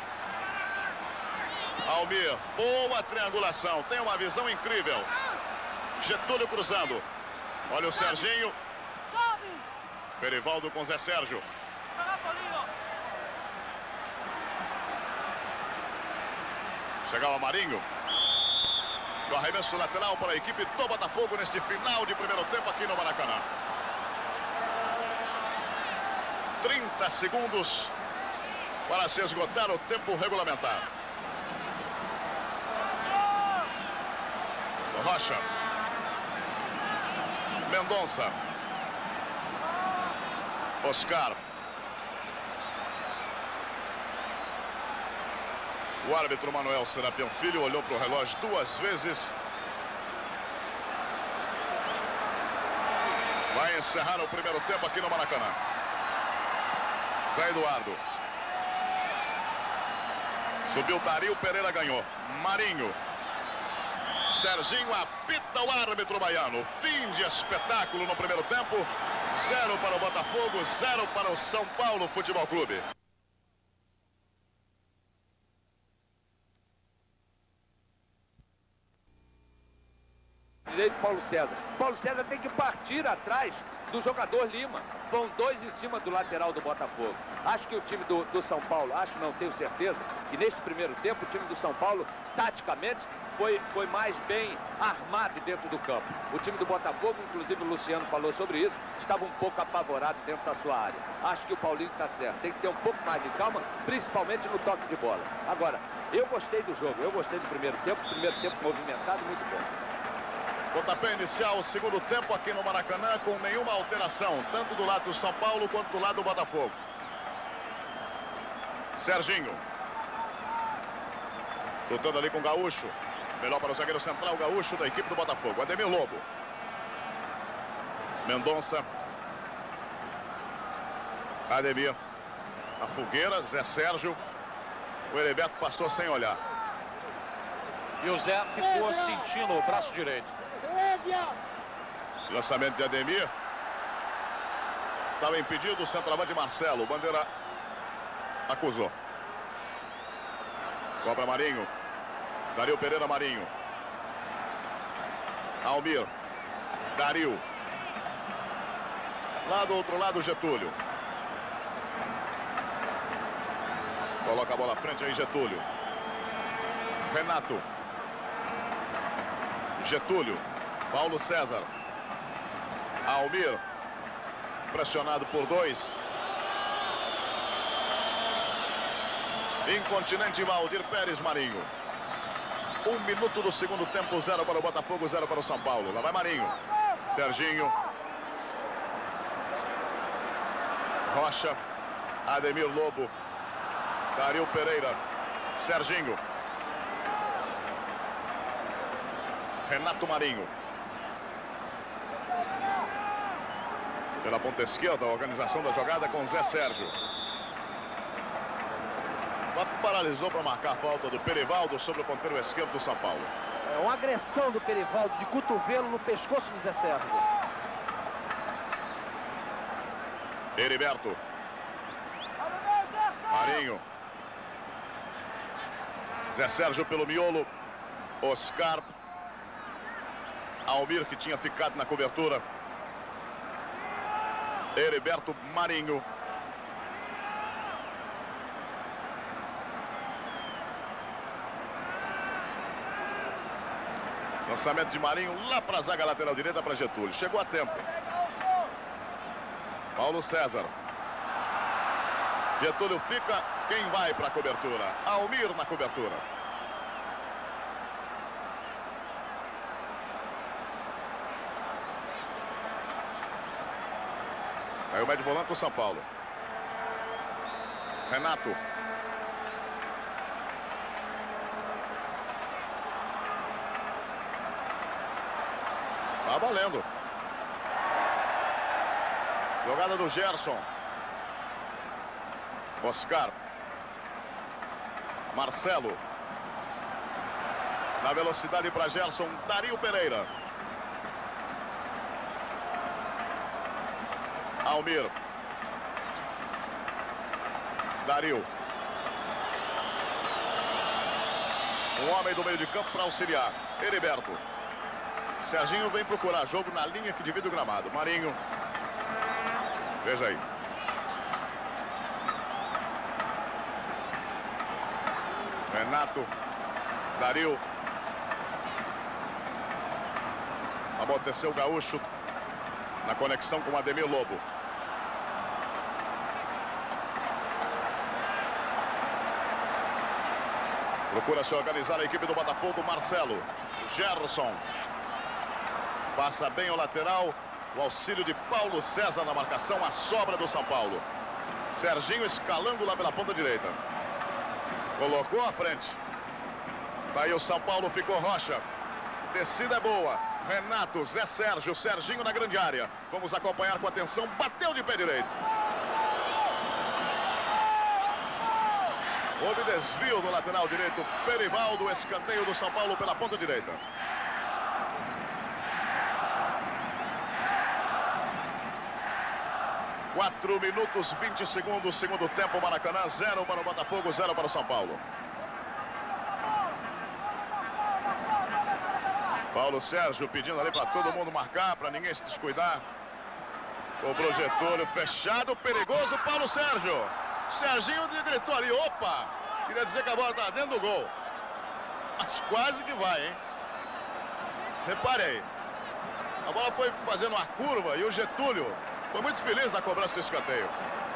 Almir. Boa triangulação. Tem uma visão incrível. Getúlio cruzando. Olha o Serginho. Perivaldo com Zé Sérgio. Chegava Marinho. Do arremesso lateral para a equipe do Botafogo neste final de primeiro tempo aqui no Maracanã. 30 segundos para se esgotar o tempo regulamentar. Rocha. Mendonça. Oscar. O árbitro Manuel Serapião Filho olhou para o relógio 2 vezes. Vai encerrar o primeiro tempo aqui no Maracanã. Zé Eduardo. Subiu Dario Pereira, ganhou. Marinho. Serginho apita o árbitro baiano. Fim de espetáculo no primeiro tempo. 0 para o Botafogo, 0 para o São Paulo Futebol Clube. Direito Paulo César. Paulo César tem que partir atrás do jogador Lima. Vão 2 em cima do lateral do Botafogo. Acho que o time do São Paulo, tenho certeza, que neste primeiro tempo o time do São Paulo, taticamente, foi mais bem armado dentro do campo. O time do Botafogo, inclusive o Luciano falou sobre isso, estava um pouco apavorado dentro da sua área. Acho que o Paulinho está certo. Tem que ter um pouco mais de calma, principalmente no toque de bola. Agora, eu gostei do jogo, eu gostei do primeiro tempo movimentado, muito bom. Pontapé inicial, segundo tempo aqui no Maracanã, com nenhuma alteração, tanto do lado do São Paulo quanto do lado do Botafogo. Serginho. Lutando ali com o Gaúcho. Melhor para o zagueiro central, Gaúcho, da equipe do Botafogo. Ademir Lobo. Mendonça. Ademir. A fogueira, Zé Sérgio. O Heriberto passou sem olhar. E o Zé ficou sentindo o braço direito. Lançamento de Ademir. Estava impedido o centroavante Marcelo. O bandeira acusou. Cobra Marinho. Dario Pereira, Marinho. Almir. Dario. Lá do outro lado, Getúlio. Coloca a bola à frente aí, Getúlio. Renato. Getúlio. Paulo César. Almir. Pressionado por 2. Incontinente Valdir Pérez, Marinho. 1 minuto do segundo tempo, 0 para o Botafogo, 0 para o São Paulo. Lá vai Marinho. Serginho. Rocha. Ademir Lobo. Dario Pereira. Serginho. Renato Marinho. Pela ponta esquerda, a organização da jogada com Zé Sérgio. Paralisou para marcar a falta do Perivaldo sobre o ponteiro esquerdo do São Paulo. É uma agressão do Perivaldo de cotovelo no pescoço do Zé Sérgio. Heriberto. Marinho. Zé Sérgio pelo miolo. Oscar. Almir, que tinha ficado na cobertura. Heriberto, Marinho. Lançamento de Marinho lá para a zaga lateral direita para Getúlio. Chegou a tempo. Paulo César. Getúlio fica. Quem vai para a cobertura? Almir na cobertura. Aí o médio volante do São Paulo. Renato. Tá valendo. Jogada do Gerson. Oscar. Marcelo. Na velocidade para Gerson. Dario Pereira. Almir. Dario. Um homem do meio de campo para auxiliar. Heriberto. Serginho vem procurar jogo na linha que divide o gramado. Marinho. Veja aí. Renato. Dario. Amorteceu o Gaúcho na conexão com o Ademir Lobo. Procura se organizar a equipe do Botafogo. Marcelo. Gerson. Passa bem o lateral. O auxílio de Paulo César na marcação. A sobra do São Paulo. Serginho escalando lá pela ponta direita. Colocou à frente. Tá aí o São Paulo, ficou Rocha. Descida é boa. Renato, Zé Sérgio, Serginho na grande área. Vamos acompanhar com atenção. Bateu de pé direito. Houve desvio do lateral direito. Perivaldo, escanteio do São Paulo pela ponta direita. Quatro minutos, 20 segundos, segundo tempo. Maracanã, 0 para o Botafogo, 0 para o São Paulo. Paulo Sérgio pedindo ali para todo mundo marcar, para ninguém se descuidar. Cobrou Getúlio, fechado, perigoso, Paulo Sérgio. Serginho gritou ali, opa! Queria dizer que a bola está dentro do gol. Mas quase que vai, hein? Reparei. A bola foi fazendo uma curva e o Getúlio foi muito feliz na cobrança do escanteio.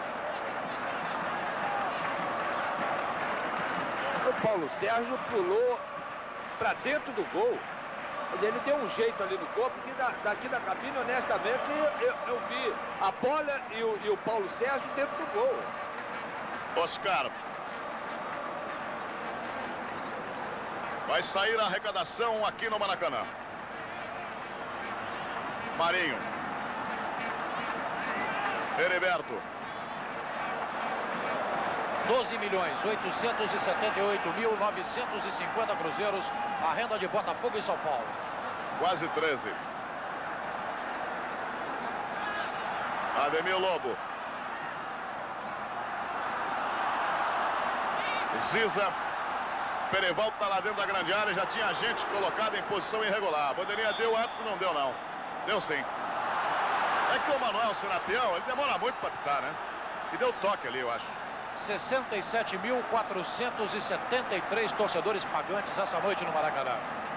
O Paulo Sérgio pulou para dentro do gol. Mas ele deu um jeito ali no corpo que daqui da cabine, honestamente, eu vi a bola e o Paulo Sérgio dentro do gol. Oscar. Vai sair a arrecadação aqui no Maracanã. Marinho. Heriberto. 12.878.950 cruzeiros, a renda de Botafogo e São Paulo. Quase 13. Ademir Lobo. Ziza. Perivaldo está lá dentro da grande área, já tinha gente colocada em posição irregular. A bandeirinha deu, o árbitro não deu não. Deu sim. É que o Manuel Serapião, ele demora muito para pitar, né? E deu toque ali, eu acho. 67.473 torcedores pagantes essa noite no Maracanã.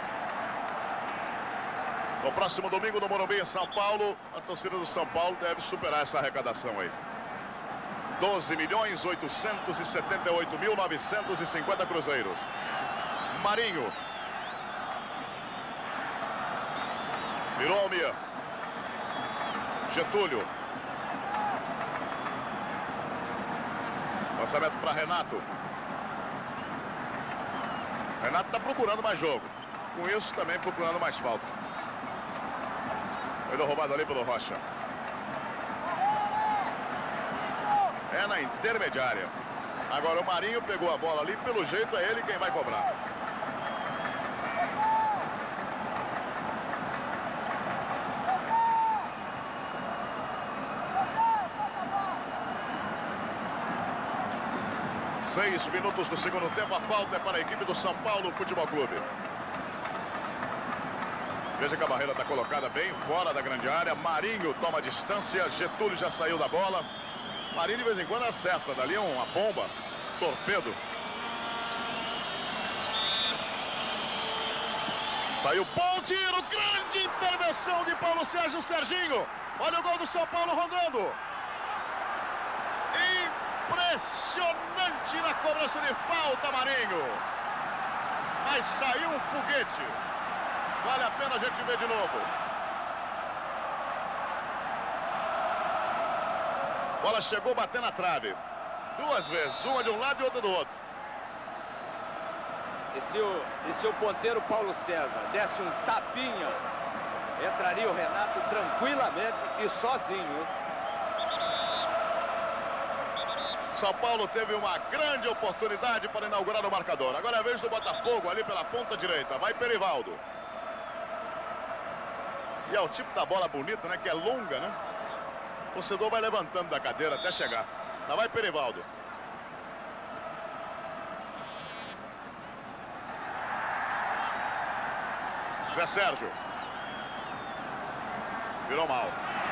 No próximo domingo no Morumbi, em São Paulo, a torcida do São Paulo deve superar essa arrecadação aí. 12.878.950 cruzeiros. Marinho. Virou Almir. Getúlio. Lançamento para Renato. Renato está procurando mais jogo. Com isso também procurando mais falta. Foi roubado ali pelo Rocha. É na intermediária. Agora o Marinho pegou a bola ali. Pelo jeito é ele quem vai cobrar. Seis minutos do segundo tempo. A falta é para a equipe do São Paulo Futebol Clube. Veja que a barreira está colocada bem fora da grande área. Marinho toma distância. Getúlio já saiu da bola. Marinho de vez em quando acerta. Dali é uma bomba. Torpedo. Saiu bom tiro. Grande intervenção de Paulo Sérgio. Serginho. Olha o gol do São Paulo rondando. Impressionante na cobrança de falta, Marinho. Mas saiu um foguete. Vale a pena a gente ver de novo. Bola chegou batendo na trave. Duas vezes, uma de um lado e outra do outro. E se o ponteiro Paulo César desse um tapinha, entraria o Renato tranquilamente e sozinho. São Paulo teve uma grande oportunidade para inaugurar o marcador. Agora é a vez do Botafogo ali pela ponta direita. Vai Perivaldo. E é o tipo da bola bonita, né? Que é longa, né? O torcedor vai levantando da cadeira até chegar. Lá vai Perivaldo. Zé Sérgio. Virou mal.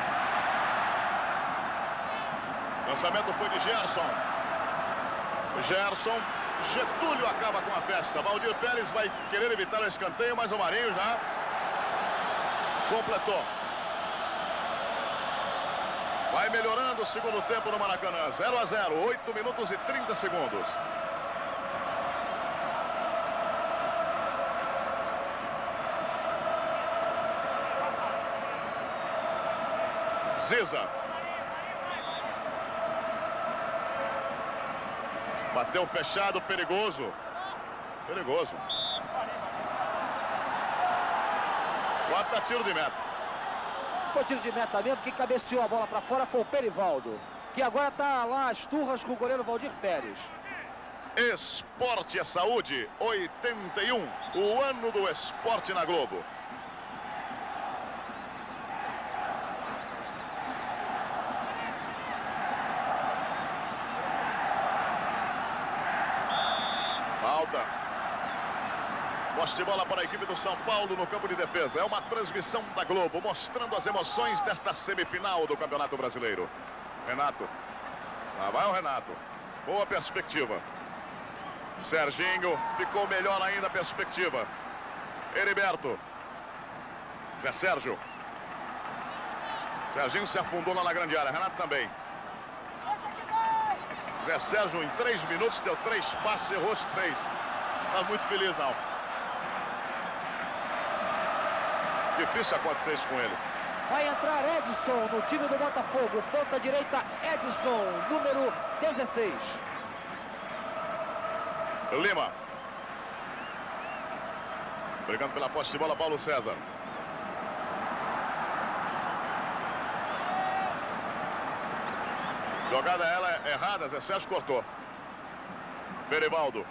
Lançamento foi de Gerson. Gerson. Getúlio acaba com a festa. Valdir Pérez vai querer evitar o escanteio, mas o Marinho já completou. Vai melhorando o segundo tempo no Maracanã. 0 a 0, 8 minutos e 30 segundos. Ziza. Bateu fechado, perigoso. Perigoso. Quarta tiro de meta. Foi tiro de meta mesmo, quem cabeceou a bola para fora foi o Perivaldo, que agora está lá às turras com o goleiro Valdir Pérez. Esporte é Saúde, 81, o ano do esporte na Globo. Falta. Poste de bola para a equipe do São Paulo no campo de defesa. É uma transmissão da Globo, mostrando as emoções desta semifinal do Campeonato Brasileiro. Renato. Lá vai o Renato. Boa perspectiva. Serginho, ficou melhor ainda a perspectiva. Heriberto. Zé Sérgio. Serginho se afundou lá na grande área. Renato também. Zé Sérgio em 3 minutos deu 3 passes, errou os 3. Tá muito feliz não. Difícil acontecer isso com ele. Vai entrar Edson no time do Botafogo. Ponta direita, Edson, número 16. Lima. Brigando pela posse de bola, Paulo César. Jogada ela errada, Zé Sérgio cortou. Perivaldo.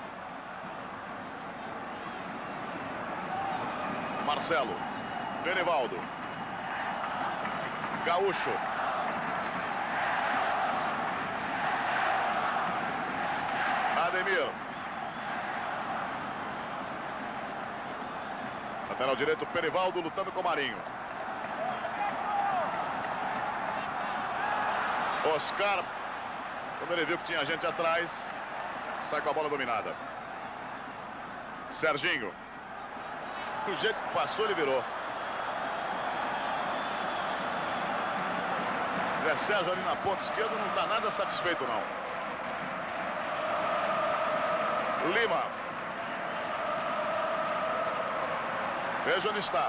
Marcelo. Perivaldo. Gaúcho. Ademir. Lateral direito, Perivaldo lutando com o Marinho. Oscar, quando ele viu que tinha gente atrás, sai com a bola dominada. Serginho. Do jeito que passou, ele virou. Zé Sérgio ali na ponta esquerda não está nada satisfeito, não. Lima. Veja onde está.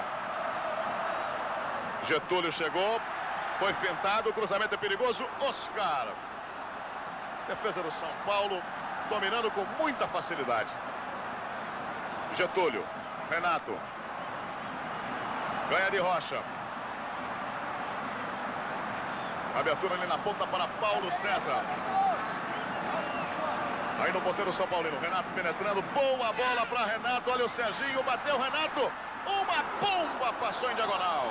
Getúlio chegou. Foi fintado, o cruzamento é perigoso. Oscar. Defesa do São Paulo, dominando com muita facilidade. Getúlio. Renato. Ganha de Rocha. Abertura ali na ponta para Paulo César. Aí no ponteiro São Paulino. Renato penetrando. Boa bola para Renato. Olha o Serginho. Bateu Renato. Uma bomba passou em diagonal.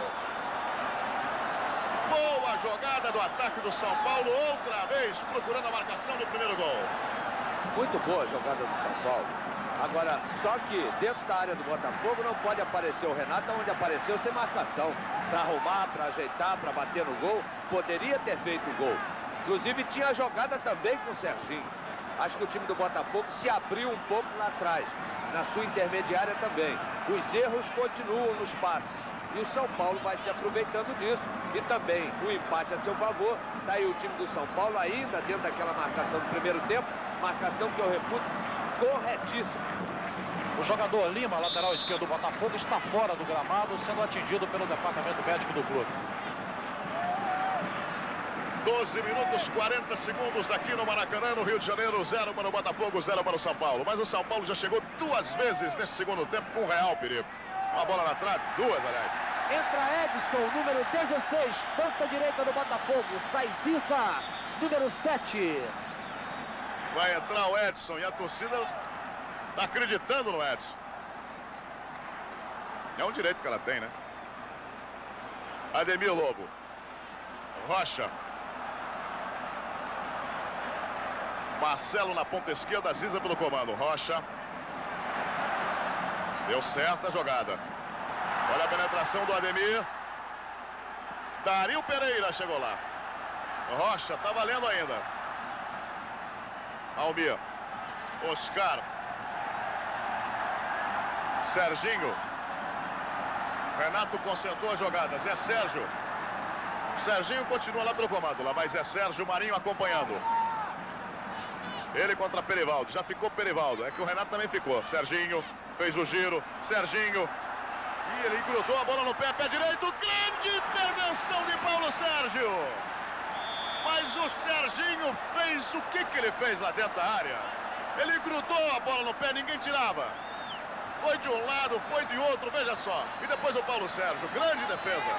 Boa jogada do ataque do São Paulo. Outra vez procurando a marcação do primeiro gol. Muito boa a jogada do São Paulo. Agora, só que dentro da área do Botafogo não pode aparecer o Renato onde apareceu sem marcação. Para arrumar, para ajeitar, para bater no gol. Poderia ter feito o gol. Inclusive tinha a jogada também com o Serginho. Acho que o time do Botafogo se abriu um pouco lá atrás. Na sua intermediária também. Os erros continuam nos passes. E o São Paulo vai se aproveitando disso. E também o empate a seu favor. Está aí o time do São Paulo ainda dentro daquela marcação do primeiro tempo. Marcação que eu reputo corretíssima. O jogador Lima, lateral esquerdo do Botafogo, está fora do gramado, sendo atingido pelo departamento médico do clube. 12 minutos, 40 segundos aqui no Maracanã, no Rio de Janeiro. 0 para o Botafogo, 0 para o São Paulo. Mas o São Paulo já chegou 2 vezes nesse segundo tempo com real perigo. Uma bola na trave, 2, aliás. Entra Edson, número 16, ponta direita do Botafogo. Sai Ziza, número 7. Vai entrar o Edson e a torcida está acreditando no Edson. É um direito que ela tem, né? Ademir Lobo. Rocha. Marcelo na ponta esquerda, Ziza pelo comando. Rocha. Deu certo a jogada. Olha a penetração do Ademir. Dario Pereira chegou lá. Rocha, tá valendo ainda. Almir. Oscar. Serginho. Renato concentrou a jogada. Zé Sérgio. Serginho continua lá pelo comando. Lá vai Zé Sérgio, Marinho acompanhando. Ele contra Perivaldo. Já ficou Perivaldo. É que o Renato também ficou. Serginho fez o giro. Serginho E ele grudou a bola no pé direito. Grande intervenção de Paulo Sérgio. Mas o Serginho fez o que ele fez lá dentro da área? Ele grudou a bola no pé, ninguém tirava. Foi de um lado, foi de outro, veja só. E depois o Paulo Sérgio, grande defesa.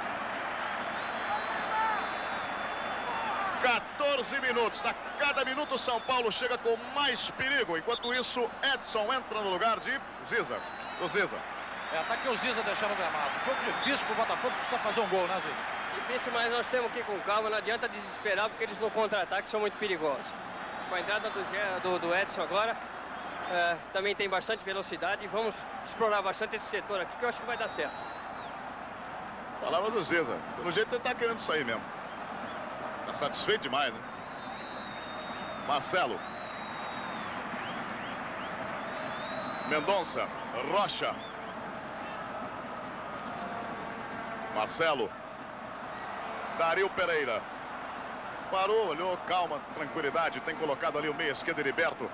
14 minutos. A cada minuto o São Paulo chega com mais perigo. Enquanto isso, Edson entra no lugar de Ziza. Do Ziza. Tá que o Ziza deixando o gramado. Jogo difícil pro Botafogo, precisa fazer um gol, né, Ziza? Difícil, mas nós temos que ir com calma. Não adianta desesperar, porque eles no contra-ataque são muito perigosos. Com a entrada do Edson agora, também tem bastante velocidade. E vamos explorar bastante esse setor aqui, que eu acho que vai dar certo. Palavra do Ziza. Pelo jeito ele tá querendo sair mesmo. Tá satisfeito demais, né? Marcelo. Mendonça. Rocha. Marcelo. Dario Pereira. Parou, olhou, calma, tranquilidade. Tem colocado ali o meia esquerda, Heriberto.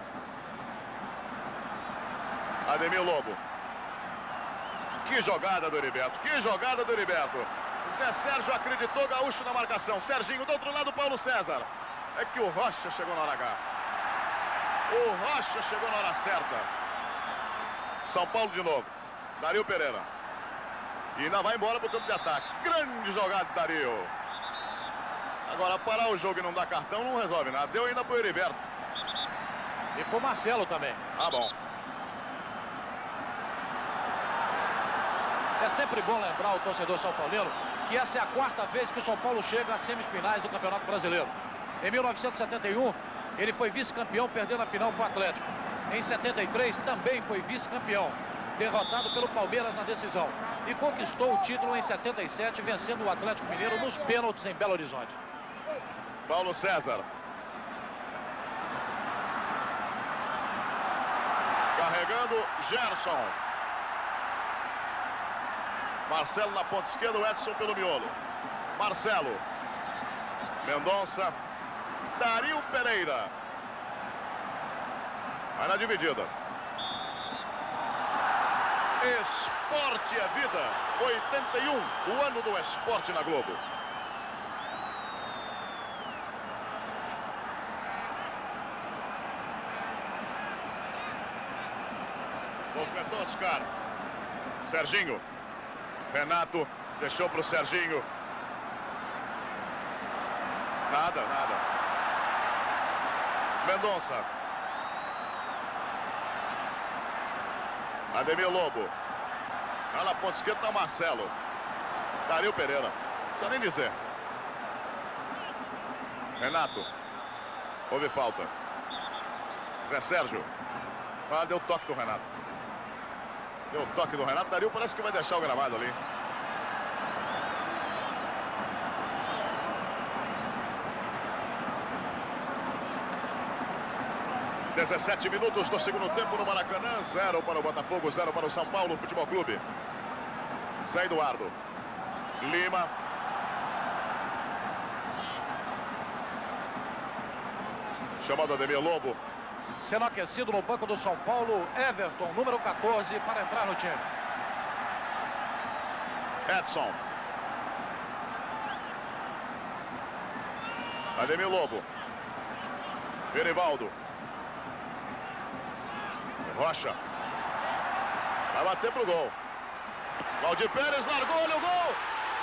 Ademir Lobo. Que jogada do Heriberto, que jogada do Heriberto. Zé Sérgio acreditou, Gaúcho na marcação. Serginho do outro lado, Paulo César. É que o Rocha chegou na hora H. O Rocha chegou na hora certa. São Paulo de novo. Dario Pereira. E ainda vai embora para o campo de ataque. Grande jogada de Dario. Agora, parar o jogo e não dar cartão não resolve nada. Deu ainda para o Heriberto. E para o Marcelo também. Ah, bom. É sempre bom lembrar o torcedor são paulino que essa é a quarta vez que o São Paulo chega às semifinais do Campeonato Brasileiro. Em 1971, ele foi vice-campeão, perdendo a final para o Atlético. Em 73, também foi vice-campeão, derrotado pelo Palmeiras na decisão. E conquistou o título em 77, vencendo o Atlético Mineiro nos pênaltis em Belo Horizonte. Paulo César. Carregando Gerson. Marcelo na ponta esquerda, o Edson pelo miolo. Marcelo. Mendonça. Dario Pereira. Vai na dividida. Esporte é vida. 81, o ano do esporte na Globo. Completou Oscar. Serginho. Renato deixou para o Serginho. Nada. Mendonça. Ademir Lobo. Lá na ponta esquerda está o Marcelo. Dario Pereira. Não precisa nem dizer. Renato. Houve falta. Zé Sérgio. Deu toque do Renato. Deu o toque do Renato. Dario parece que vai deixar o gramado ali. (17 minutos do segundo tempo no Maracanã. 0 para o Botafogo, 0 para o São Paulo Futebol Clube. Zé Eduardo. Lima. Chamado Ademir Lobo. Sendo aquecido no banco do São Paulo, Everton, número 14, para entrar no time. Edson. Ademir Lobo. Erivaldo. Rocha. Vai bater pro gol. Valdir Pérez largou, olha o gol.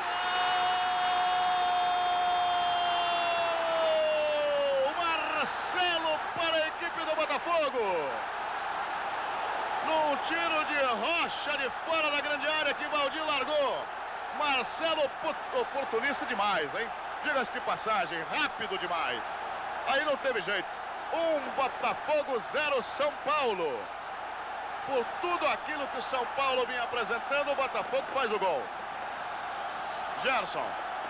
Marcelo para a equipe do Botafogo. Num tiro de Rocha de fora da grande área que Valdir largou. Marcelo oportunista demais, hein? Diga-se de passagem, rápido demais. Aí não teve jeito. 1 Botafogo, 0 São Paulo. Por tudo aquilo que o São Paulo vinha apresentando, o Botafogo faz o gol. Gerson.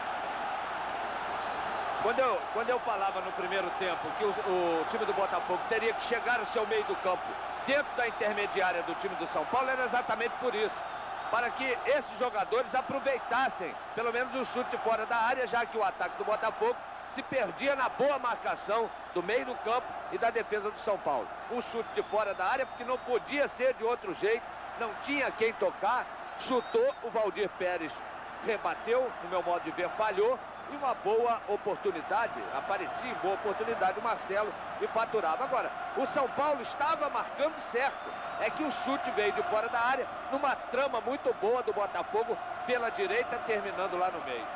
Quando eu falava no primeiro tempo que o time do Botafogo teria que chegar ao seu meio do campo dentro da intermediária do time do São Paulo, era exatamente por isso. Para que esses jogadores aproveitassem pelo menos o chute fora da área, já que o ataque do Botafogo se perdia na boa marcação do meio do campo e da defesa do São Paulo. Um chute de fora da área, porque não podia ser de outro jeito, não tinha quem tocar, chutou, o Valdir Pérez rebateu, no meu modo de ver, falhou. E uma boa oportunidade, aparecia em boa oportunidade o Marcelo e faturava. Agora, o São Paulo estava marcando certo. É que o chute veio de fora da área, numa trama muito boa do Botafogo pela direita, terminando lá no meio.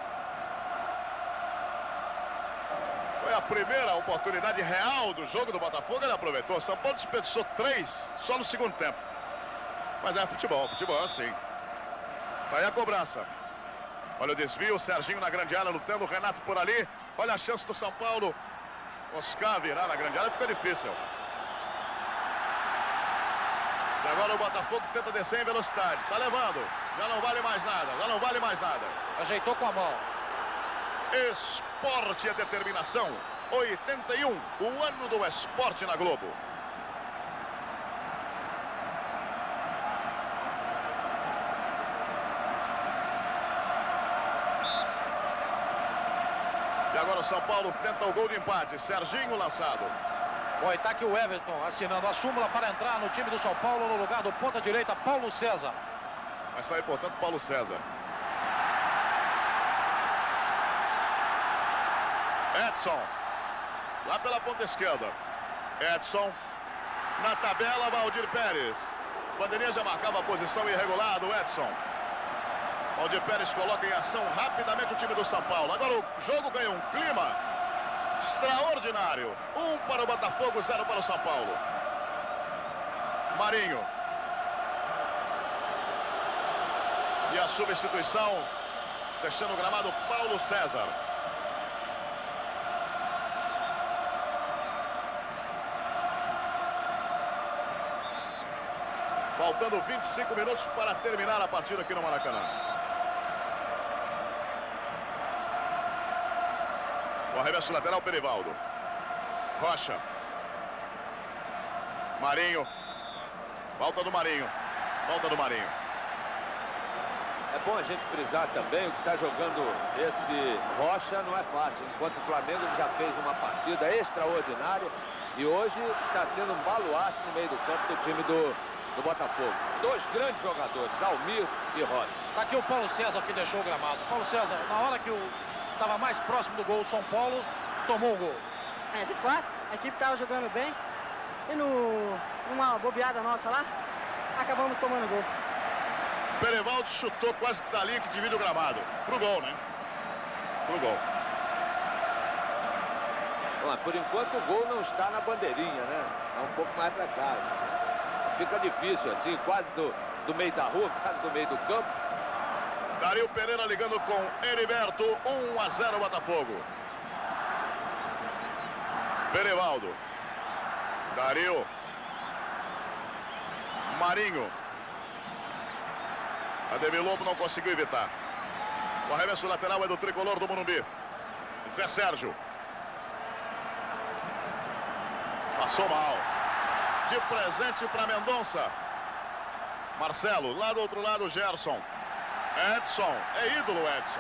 Foi a primeira oportunidade real do jogo do Botafogo, ele aproveitou. São Paulo desperdiçou 3 só no segundo tempo. Mas é futebol é assim. Vai a cobrança. Olha o desvio, o Serginho na grande área lutando, o Renato por ali. Olha a chance do São Paulo. Oscar virar na grande área, fica difícil. E agora o Botafogo tenta descer em velocidade. Tá levando. Já não vale mais nada, Ajeitou com a mão. Esporte é determinação. 81, o ano do esporte na Globo. E agora o São Paulo tenta o gol de empate. Serginho lançado. Bom, e tá aqui o Everton assinando a súmula para entrar no time do São Paulo no lugar do ponta direita, Paulo César. Vai sair, portanto, Paulo César. Edson. Lá pela ponta esquerda. Edson. Na tabela, Valdir Pérez. Bandeirinha já marcava a posição irregular do Edson. Valdir Pérez coloca em ação rapidamente o time do São Paulo. Agora o jogo ganhou um clima extraordinário. 1 para o Botafogo, 0 para o São Paulo. Marinho. E a substituição, deixando o gramado, Paulo César. Faltando 25 minutos para terminar a partida aqui no Maracanã. O arremesso lateral, Perivaldo. Rocha. Marinho. Volta do Marinho. É bom a gente frisar também o que está jogando esse Rocha não é fácil. Enquanto o Flamengo já fez uma partida extraordinária e hoje está sendo um baluarte no meio do campo do time do Botafogo. 2 grandes jogadores, Almir e Rocha. Tá aqui o Paulo César que deixou o gramado. Paulo César, na hora que estava mais próximo do gol, o São Paulo tomou o gol. De fato, a equipe estava jogando bem e numa bobeada nossa lá, acabamos tomando gol. Perivaldo chutou quase que tá ali que divide o gramado. Pro gol, né? Pro gol. Bom, por enquanto o gol não está na bandeirinha, né? É um pouco mais para cá. Fica difícil assim, quase do meio da rua, quase do meio do campo. Dario Pereira ligando com Heriberto. 1-0 Botafogo. Perivaldo. Dario. Marinho. Ademir Lobo não conseguiu evitar. O arremesso lateral é do tricolor do Morumbi. Zé Sérgio. Passou mal. De presente para Mendonça. Marcelo. Lá do outro lado, Gerson. Edson. É ídolo, Edson.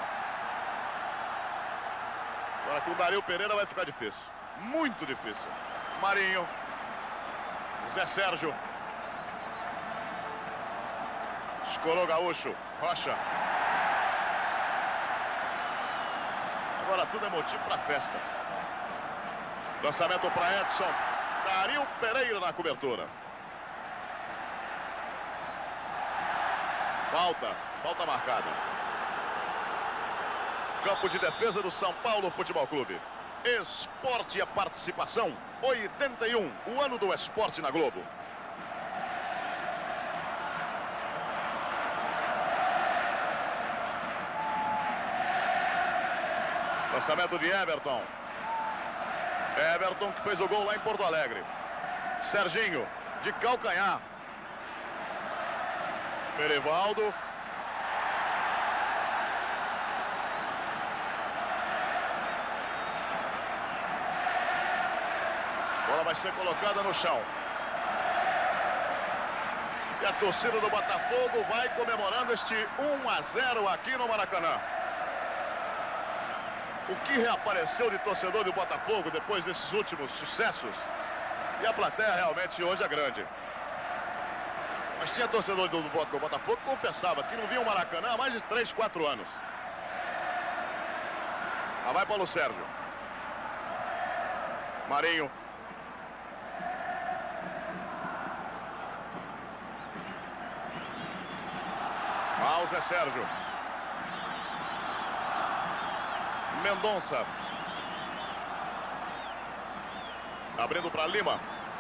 Agora com o Dario Pereira vai ficar difícil. Muito difícil. Marinho. Zé Sérgio. Escorou Gaúcho. Rocha. Agora tudo é motivo para festa. Lançamento para Edson. Dario Pereira na cobertura. Falta marcada. Campo de defesa do São Paulo Futebol Clube. Esporte e a participação. 81, o ano do esporte na Globo. Lançamento de Everton. Everton que fez o gol lá em Porto Alegre. Serginho, de calcanhar. Perivaldo. Bola vai ser colocada no chão. E a torcida do Botafogo vai comemorando este 1-0 aqui no Maracanã. O que reapareceu de torcedor do Botafogo depois desses últimos sucessos. E a plateia realmente hoje é grande. Mas tinha torcedor do Botafogo que confessava que não vinha o Maracanã há mais de 3, 4 anos. Lá vai Paulo Sérgio. Marinho. Zé Sérgio. Mendonça. Abrindo para Lima.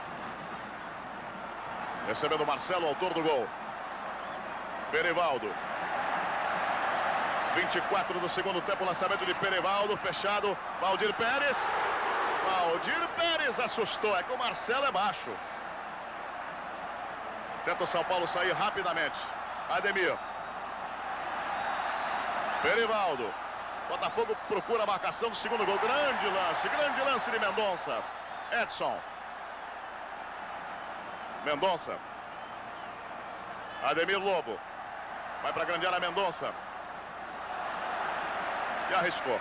Recebendo Marcelo, autor do gol. Perivaldo. 24 do segundo tempo, lançamento de Perivaldo, fechado. Valdir Pérez. Valdir Pérez assustou, é que o Marcelo é baixo. Tenta o São Paulo sair rapidamente. Ademir. Perivaldo. Botafogo procura a marcação do segundo gol. Grande lance de Mendonça. Edson. Mendonça. Ademir Lobo. Vai para a grande área Mendonça. E arriscou.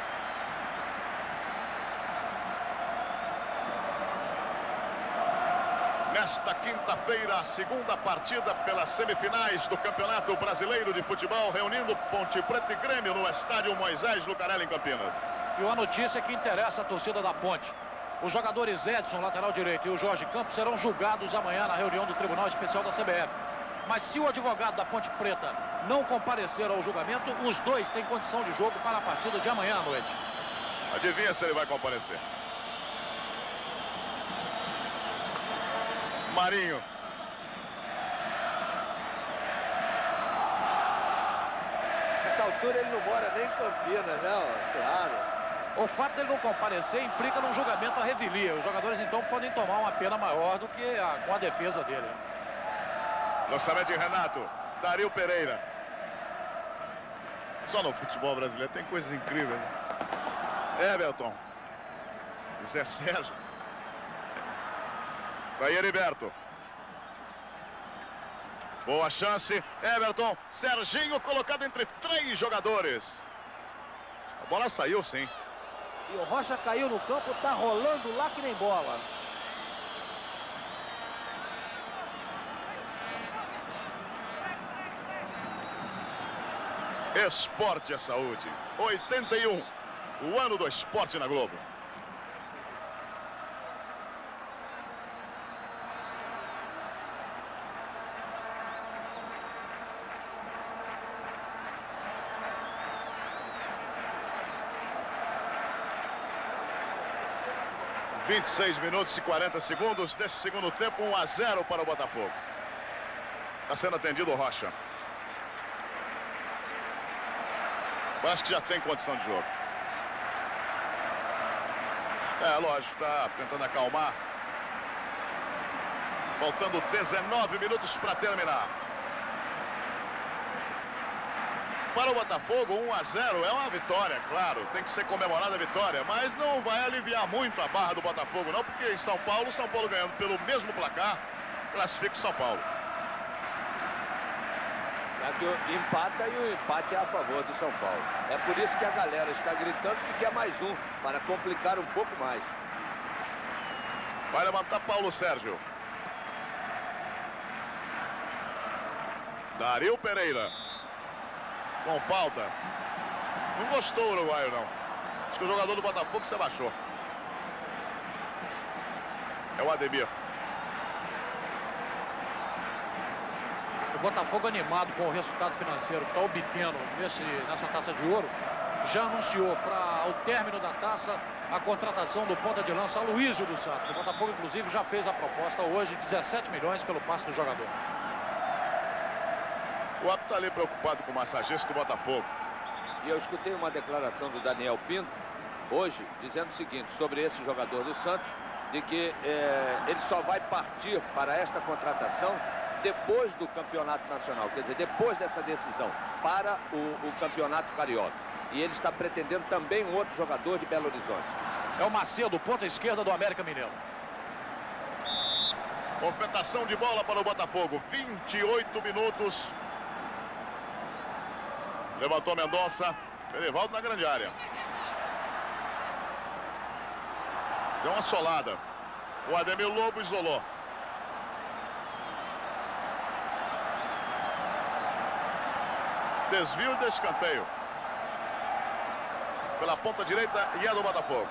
Nesta quinta-feira, a segunda partida pelas semifinais do Campeonato Brasileiro de Futebol, reunindo Ponte Preta e Grêmio no estádio Moisés Lucarelli, em Campinas. E uma notícia que interessa a torcida da Ponte. Os jogadores Edson, lateral direito, e o Jorge Campos serão julgados amanhã na reunião do Tribunal Especial da CBF. Mas se o advogado da Ponte Preta não comparecer ao julgamento, os dois têm condição de jogo para a partida de amanhã à noite. Adivinha se ele vai comparecer. Marinho. Nessa altura ele não mora nem em Campinas, não, claro. O fato dele não comparecer implica num julgamento à revelia. Os jogadores então podem tomar uma pena maior do que com a defesa dele. Lançamento de Renato. Dario Pereira. Só no futebol brasileiro tem coisas incríveis, né? Everton. Zé Sérgio. Tá aí Heriberto. Boa chance. Everton. Serginho colocado entre 3 jogadores. A bola saiu sim. E o Rocha caiu no campo, tá rolando lá que nem bola. Esporte é saúde. 81. O ano do esporte na Globo. (26 minutos e 40 segundos desse segundo tempo, 1-0 para o Botafogo. Está sendo atendido o Rocha. Acho que já tem condição de jogo. É, lógico, está tentando acalmar. Faltando 19 minutos para terminar. Para o Botafogo, 1-0 é uma vitória, claro. Tem que ser comemorada a vitória, mas não vai aliviar muito a barra do Botafogo, não, porque em São Paulo ganhando pelo mesmo placar, classifica o São Paulo. Aqui empata e o empate é a favor do São Paulo. É por isso que a galera está gritando que quer mais um, para complicar um pouco mais. Vai levantar Paulo Sérgio. Dario Pereira. Com falta. Não gostou o uruguaio, não. Acho que o jogador do Botafogo se abaixou. É o Ademir. O Botafogo, animado com o resultado financeiro que está obtendo nessa taça de ouro, já anunciou para ao término da taça a contratação do ponta de lança Aloísio dos Santos. O Botafogo, inclusive, já fez a proposta hoje, 17 milhões pelo passe do jogador. O árbitro está ali preocupado com o massagista do Botafogo. E eu escutei uma declaração do Daniel Pinto hoje, dizendo o seguinte sobre esse jogador do Santos, de que ele só vai partir para esta contratação depois do campeonato nacional, quer dizer, depois dessa decisão, para o campeonato carioca. E ele está pretendendo também um outro jogador de Belo Horizonte. É o Macedo, ponta esquerda do América Mineiro. Movimentação de bola para o Botafogo, 28 minutos. Levantou Mendonça, Perivaldo na grande área. Deu uma solada. O Ademir Lobo isolou. Desvio de escanteio. Pela ponta direita e é do Botafogo.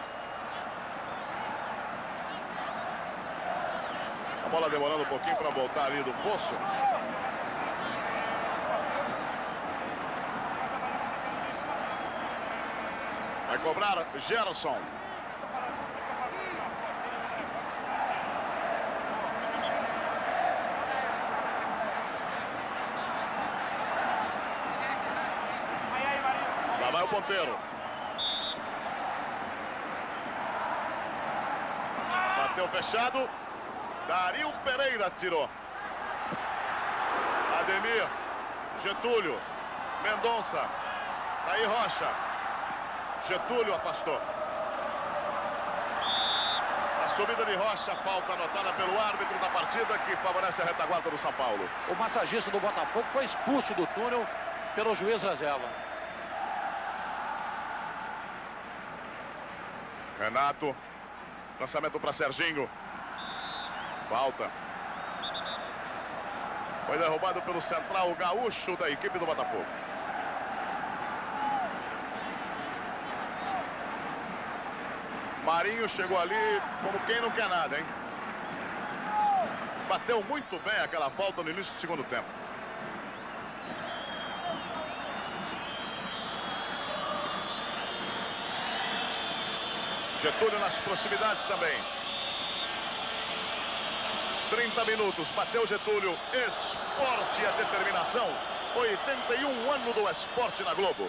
A bola demorando um pouquinho para voltar ali do fosso. Vai cobrar Gerson. Lá vai o ponteiro. Bateu fechado. Dario Pereira tirou. Ademir. Getúlio. Mendonça. Aí Rocha. Getúlio afastou. A subida de Rocha, falta anotada pelo árbitro da partida, que favorece a retaguarda do São Paulo. O massagista do Botafogo foi expulso do túnel pelo juiz reserva. Renato. Lançamento para Serginho. Falta. Foi derrubado pelo central gaúcho da equipe do Botafogo. Marinho chegou ali como quem não quer nada, hein? Bateu muito bem aquela falta no início do segundo tempo. Getúlio nas proximidades também. 30 minutos, bateu Getúlio. Esporte e a determinação. 81 anos do esporte na Globo.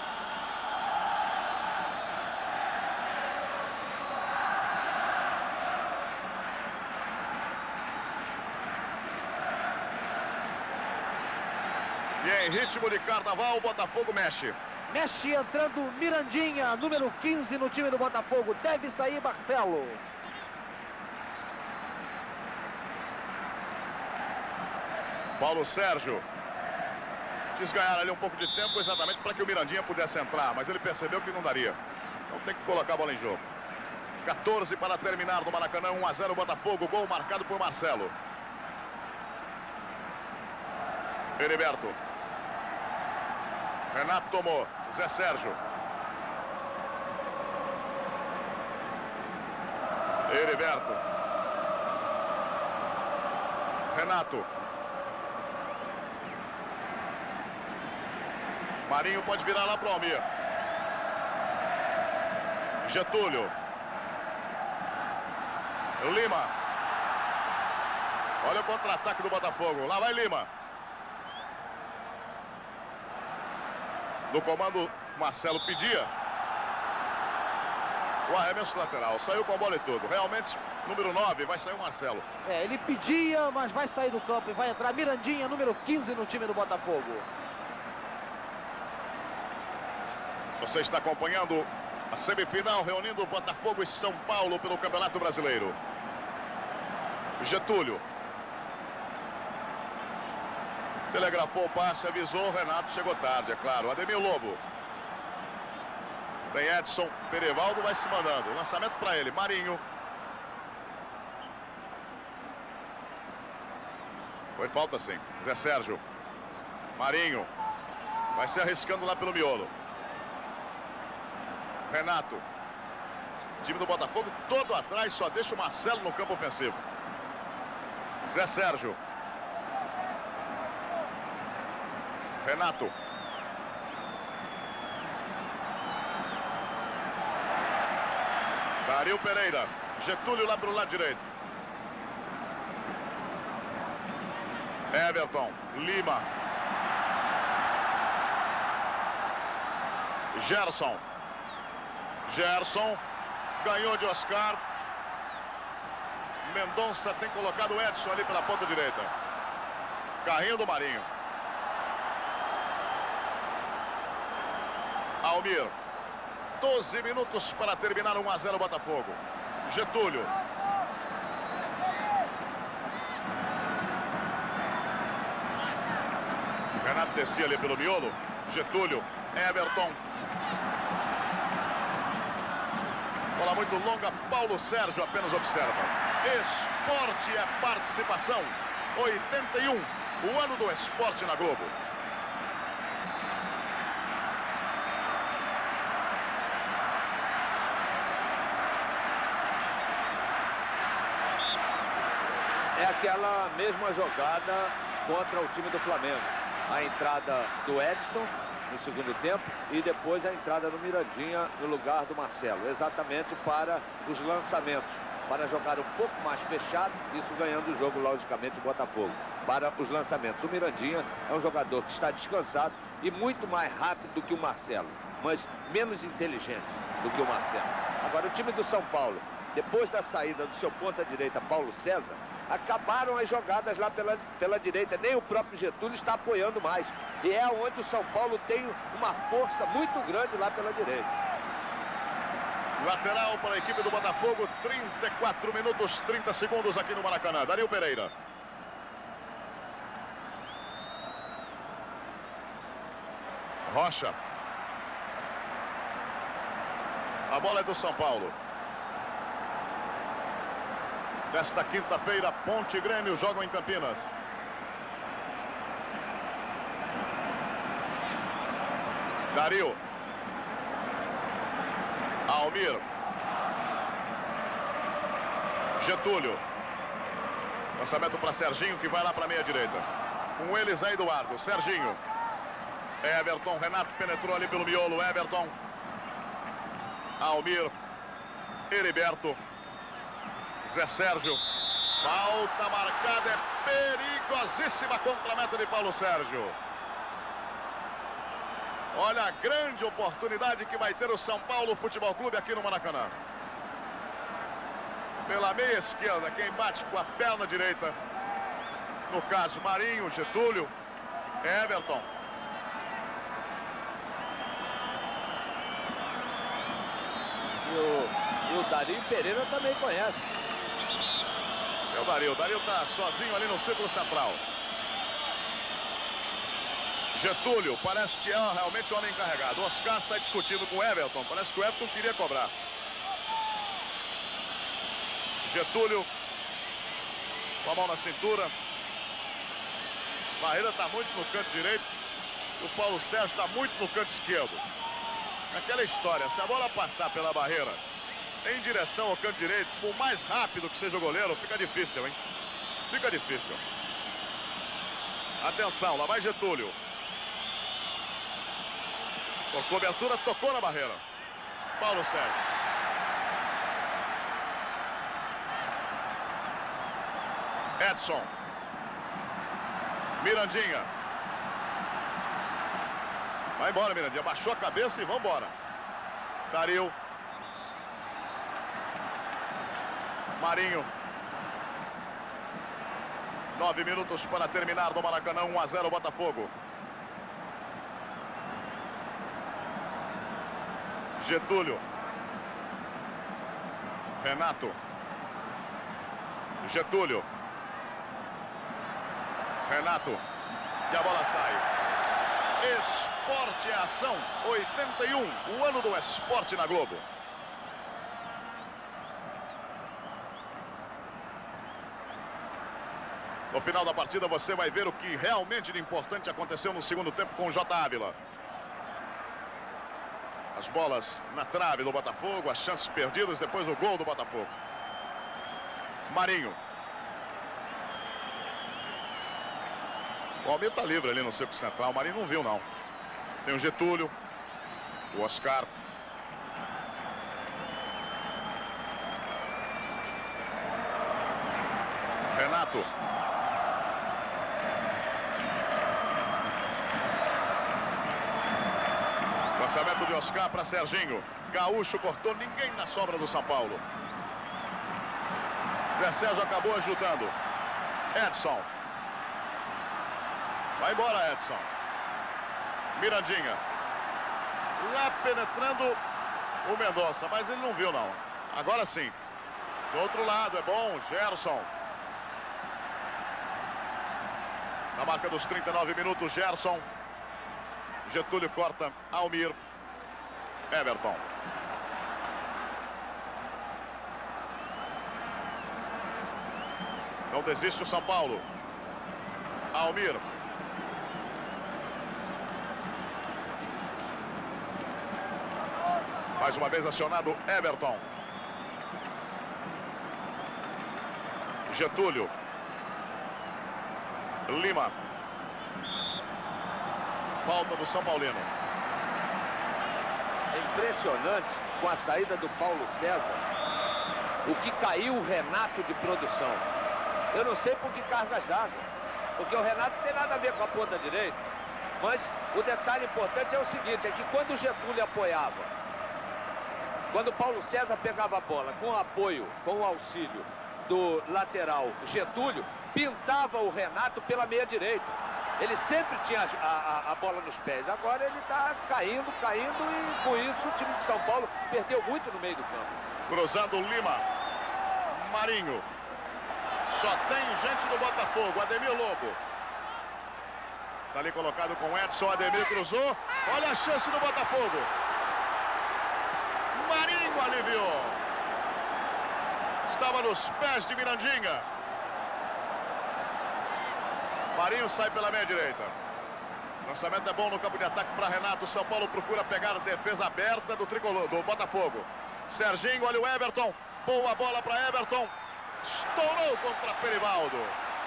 E em ritmo de carnaval, o Botafogo mexe. Mexe entrando Mirandinha, número 15 no time do Botafogo. Deve sair Marcelo. Paulo Sérgio quis ganhar ali um pouco de tempo exatamente para que o Mirandinha pudesse entrar, mas ele percebeu que não daria. Então tem que colocar a bola em jogo. 14 para terminar no Maracanã, 1-0 Botafogo, gol marcado por Marcelo. Heriberto. Renato tomou, Zé Sérgio. Heriberto. Renato. Marinho pode virar lá para o Almir. Getúlio. Lima. Olha o contra-ataque do Botafogo. Lá vai Lima. No comando, Marcelo pedia o arremesso lateral. Saiu com a bola e tudo. Realmente, número 9, vai sair o Marcelo. É, ele pedia, mas vai sair do campo e vai entrar Mirandinha, número 15 no time do Botafogo. Você está acompanhando a semifinal reunindo Botafogo e São Paulo pelo Campeonato Brasileiro. Getúlio. Telegrafou o passe, avisou, Renato chegou tarde, é claro. Ademir Lobo. Tem Edson, Perivaldo vai se mandando. Lançamento para ele, Marinho. Foi falta sim, Zé Sérgio. Marinho. Vai se arriscando lá pelo miolo. Renato. O time do Botafogo todo atrás, só deixa o Marcelo no campo ofensivo. Zé Sérgio. Renato. Dario Pereira. Getúlio lá para o lado direito. Everton. Lima. Gerson. Gerson. Ganhou de Oscar. Mendonça tem colocado o Edson ali pela ponta direita. Carrinho do Marinho. Almir. 12 minutos para terminar 1-0 Botafogo. Getúlio. Renato descia ali pelo miolo. Getúlio. Everton. Bola muito longa. Paulo Sérgio apenas observa. Esporte é participação. 81. O ano do esporte na Globo. É aquela mesma jogada contra o time do Flamengo. A entrada do Edson no segundo tempo e depois a entrada do Mirandinha no lugar do Marcelo. Exatamente para os lançamentos, para jogar um pouco mais fechado, isso ganhando o jogo, logicamente, o Botafogo. Para os lançamentos, o Mirandinha é um jogador que está descansado e muito mais rápido do que o Marcelo, mas menos inteligente do que o Marcelo. Agora, o time do São Paulo, depois da saída do seu ponta-direita, Paulo César, acabaram as jogadas lá pela direita. Nem o próprio Getúlio está apoiando mais. E é onde o São Paulo tem uma força muito grande lá pela direita. Lateral para a equipe do Botafogo, 34 minutos, 30 segundos aqui no Maracanã. Dario Pereira. Rocha. A bola é do São Paulo. Nesta quinta-feira, Ponte e Grêmio jogam em Campinas. Dario. Almir. Getúlio. Lançamento para Serginho, que vai lá para a meia-direita. Com ele, Zé Eduardo. Serginho. Everton. Renato penetrou ali pelo miolo. Everton. Almir. Heriberto. Zé Sérgio. Falta marcada, é perigosíssima contra a meta de Paulo Sérgio. Olha a grande oportunidade que vai ter o São Paulo Futebol Clube aqui no Maracanã. Pela meia esquerda, quem bate com a perna direita, no caso Marinho, Getúlio, Everton. E o Dario Pereira também conhece. É o Dario está sozinho ali no círculo central. Getúlio, parece que é realmente o homem encarregado. Oscar sai discutindo com o Everton. Parece que o Everton queria cobrar. Getúlio, com a mão na cintura. Barreira está muito no canto direito. O Paulo Sérgio está muito no canto esquerdo. Aquela história, se a bola passar pela barreira em direção ao canto direito, por mais rápido que seja o goleiro, fica difícil, hein? Fica difícil. Atenção, lá vai Getúlio. Por cobertura, tocou na barreira. Paulo Sérgio. Edson. Mirandinha. Vai embora, Mirandinha. Baixou a cabeça e vamos embora. Dario. Marinho. 9 minutos para terminar no Maracanã. 1-0 Botafogo. Getúlio. Renato. Getúlio. Renato. E a bola sai. Esporte é ação. 81. O ano do esporte na Globo. No final da partida você vai ver o que realmente de importante aconteceu no segundo tempo com o J. Ávila. As bolas na trave do Botafogo, as chances perdidas, depois o gol do Botafogo. Marinho. O Almir está livre ali no círculo central, o Marinho não viu não. Tem o Getúlio, o Oscar. Renato. Lançamento de Oscar para Serginho. Gaúcho cortou, ninguém na sobra do São Paulo. Zé Sérgio acabou ajudando. Edson. Vai embora, Edson. Mirandinha. Lá penetrando o Mendonça, mas ele não viu não. Agora sim. Do outro lado, é bom, Gerson. Na marca dos 39 minutos, Gerson. Getúlio corta, Almir. Everton. Não desiste o São Paulo. Almir. Mais uma vez acionado Everton. Getúlio. Lima. Falta do São Paulino. É impressionante com a saída do Paulo César o que caiu o Renato de produção. Eu não sei por que cargas d'água, porque o Renato não tem nada a ver com a ponta direita. Mas o detalhe importante é o seguinte, é que quando o Getúlio apoiava, quando o Paulo César pegava a bola com o apoio, com o auxílio do lateral Getúlio, pintava o Renato pela meia direita. Ele sempre tinha a bola nos pés. Agora ele está caindo e com isso o time de São Paulo perdeu muito no meio do campo. Cruzando Lima. Marinho. Só tem gente do Botafogo. Ademir Lobo. Está ali colocado com Edson. Ademir cruzou. Olha a chance do Botafogo. Marinho aliviou. Estava nos pés de Mirandinha. Marinho sai pela meia direita. Lançamento é bom no campo de ataque para Renato. São Paulo procura pegar a defesa aberta do tricolor, do Botafogo. Serginho, olha o Everton. Boa bola para Everton. Estourou contra Perivaldo.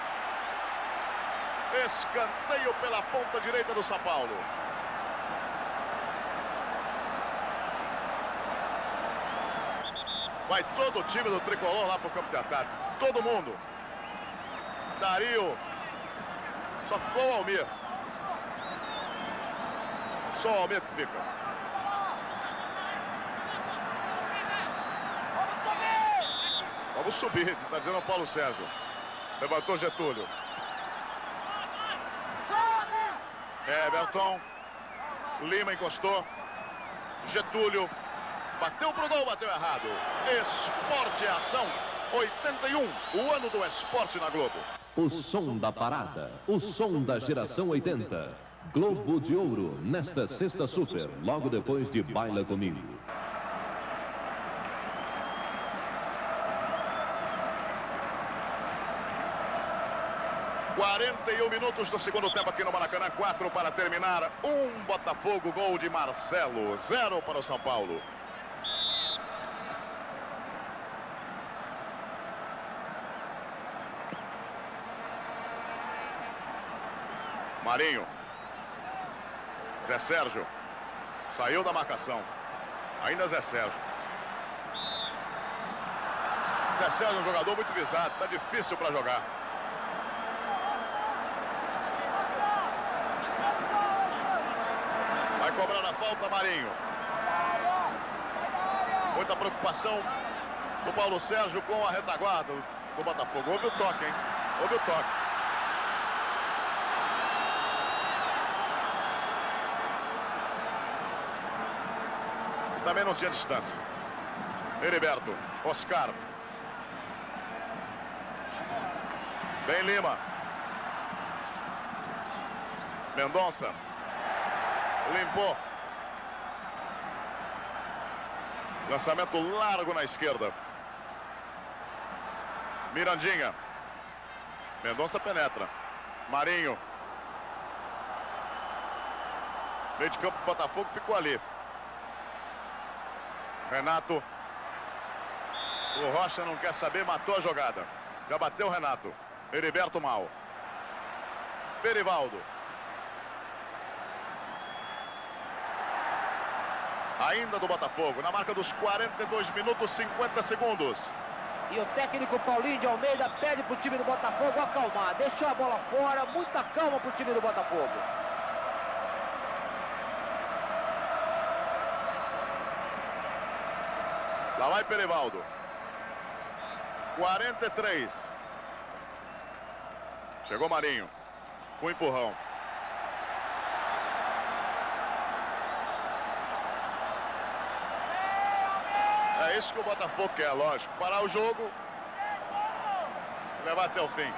Escanteio pela ponta direita do São Paulo. Vai todo o time do tricolor lá para o campo de ataque. Todo mundo. Dario. Só ficou o Almir. Só o Almir que fica. Vamos subir, está dizendo o Paulo Sérgio. Levantou Getúlio. Everton. Lima encostou. Getúlio. Bateu pro gol, bateu errado. Esporte Ação 81, o ano do esporte na Globo. O som da parada, o som da geração 80. Globo de Ouro, nesta sexta super, logo depois de Baila Comigo. – 41 minutos do segundo tempo aqui no Maracanã, 4 para terminar, 1 Botafogo, gol de Marcelo, 0 para o São Paulo. Marinho. Zé Sérgio. Saiu da marcação. Ainda Zé Sérgio. Zé Sérgio é um jogador muito visado. Está difícil para jogar. Vai cobrar a falta, Marinho. Muita preocupação do Paulo Sérgio com a retaguarda do Botafogo. Houve o toque, hein? Houve o toque. Também não tinha distância. Heriberto, Oscar. Bem Lima. Mendonça. Limpou. Lançamento largo na esquerda. Mirandinha. Mendonça penetra. Marinho. Meio de campo do Botafogo ficou ali. Renato. O Rocha não quer saber, matou a jogada. Já bateu o Renato. Heriberto mal. Perivaldo. Ainda do Botafogo, na marca dos 42 minutos, 50 segundos. E o técnico Paulinho de Almeida pede para o time do Botafogo acalmar. Deixou a bola fora, muita calma para o time do Botafogo. Lá vai Perivaldo. 43. Chegou Marinho. Com empurrão. É isso que o Botafogo quer, lógico. Parar o jogo. Levar até o fim.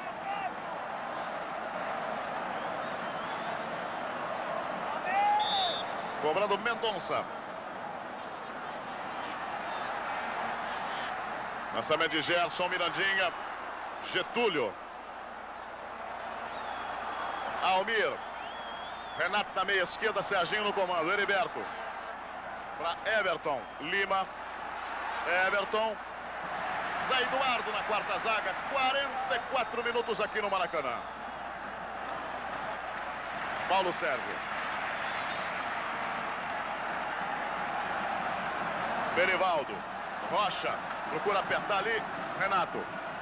Cobrando Mendonça. Lançamento de Gerson, Mirandinha, Getúlio. Almir. Renato na meia esquerda, Serginho no comando. Heriberto. Para Everton. Lima. Everton. Zé Eduardo na quarta zaga. 44 minutos aqui no Maracanã. Paulo Sérgio. Perivaldo. Rocha. Procura apertar ali. Renato.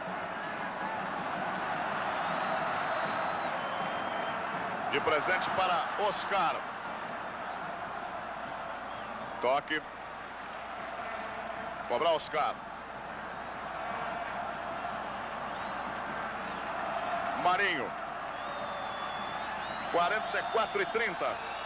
De presente para Oscar. Toque. Cobrar Oscar. Marinho. 44:30.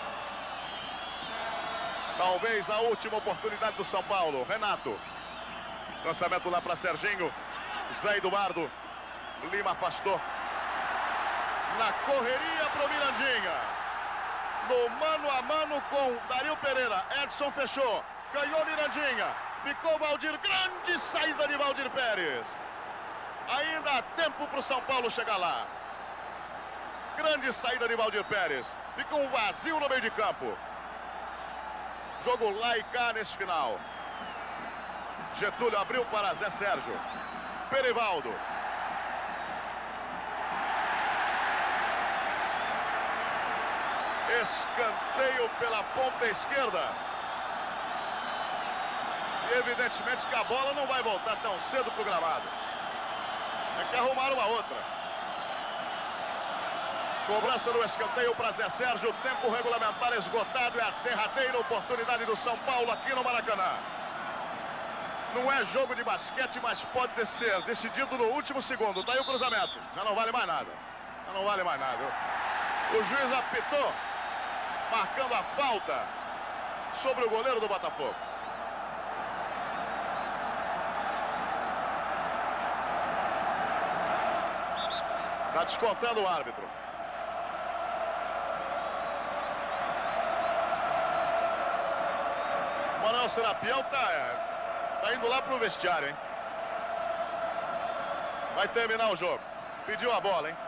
Talvez a última oportunidade do São Paulo. Renato. Lançamento lá para Serginho. Zé Eduardo. Lima afastou. Na correria para o Mirandinha. No mano a mano com Dario Pereira. Edson fechou. Ganhou Mirandinha. Ficou Valdir. Grande saída de Valdir Pérez. Ainda há tempo para o São Paulo chegar lá. Grande saída de Valdir Pérez. Fica um vazio no meio de campo. Jogo lá e cá nesse final. Getúlio abriu para Zé Sérgio. Perivaldo. Escanteio pela ponta esquerda. E evidentemente que a bola não vai voltar tão cedo para o gramado. Tem que arrumar uma outra. Cobrança do escanteio para Zé Sérgio. Tempo regulamentar esgotado. É a derradeira oportunidade do São Paulo aqui no Maracanã. Não é jogo de basquete, mas pode ser decidido no último segundo. Tá aí o cruzamento. Já não vale mais nada. Já não vale mais nada. O juiz apitou, marcando a falta sobre o goleiro do Botafogo. Está descontando o árbitro. Manuel Serapião tá indo lá pro vestiário, hein? Vai terminar o jogo. Pediu a bola, hein?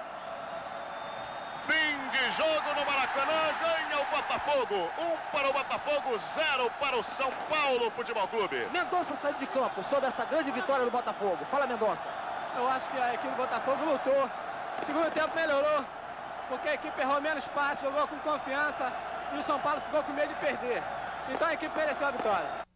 Fim de jogo no Maracanã. Ganha o Botafogo. 1 para o Botafogo, 0 para o São Paulo Futebol Clube. Mendonça saiu de campo sobre essa grande vitória do Botafogo. Fala, Mendonça. Eu acho que a equipe do Botafogo lutou. O segundo tempo melhorou, porque a equipe errou menos passes, jogou com confiança e o São Paulo ficou com medo de perder. Então a equipe mereceu a vitória.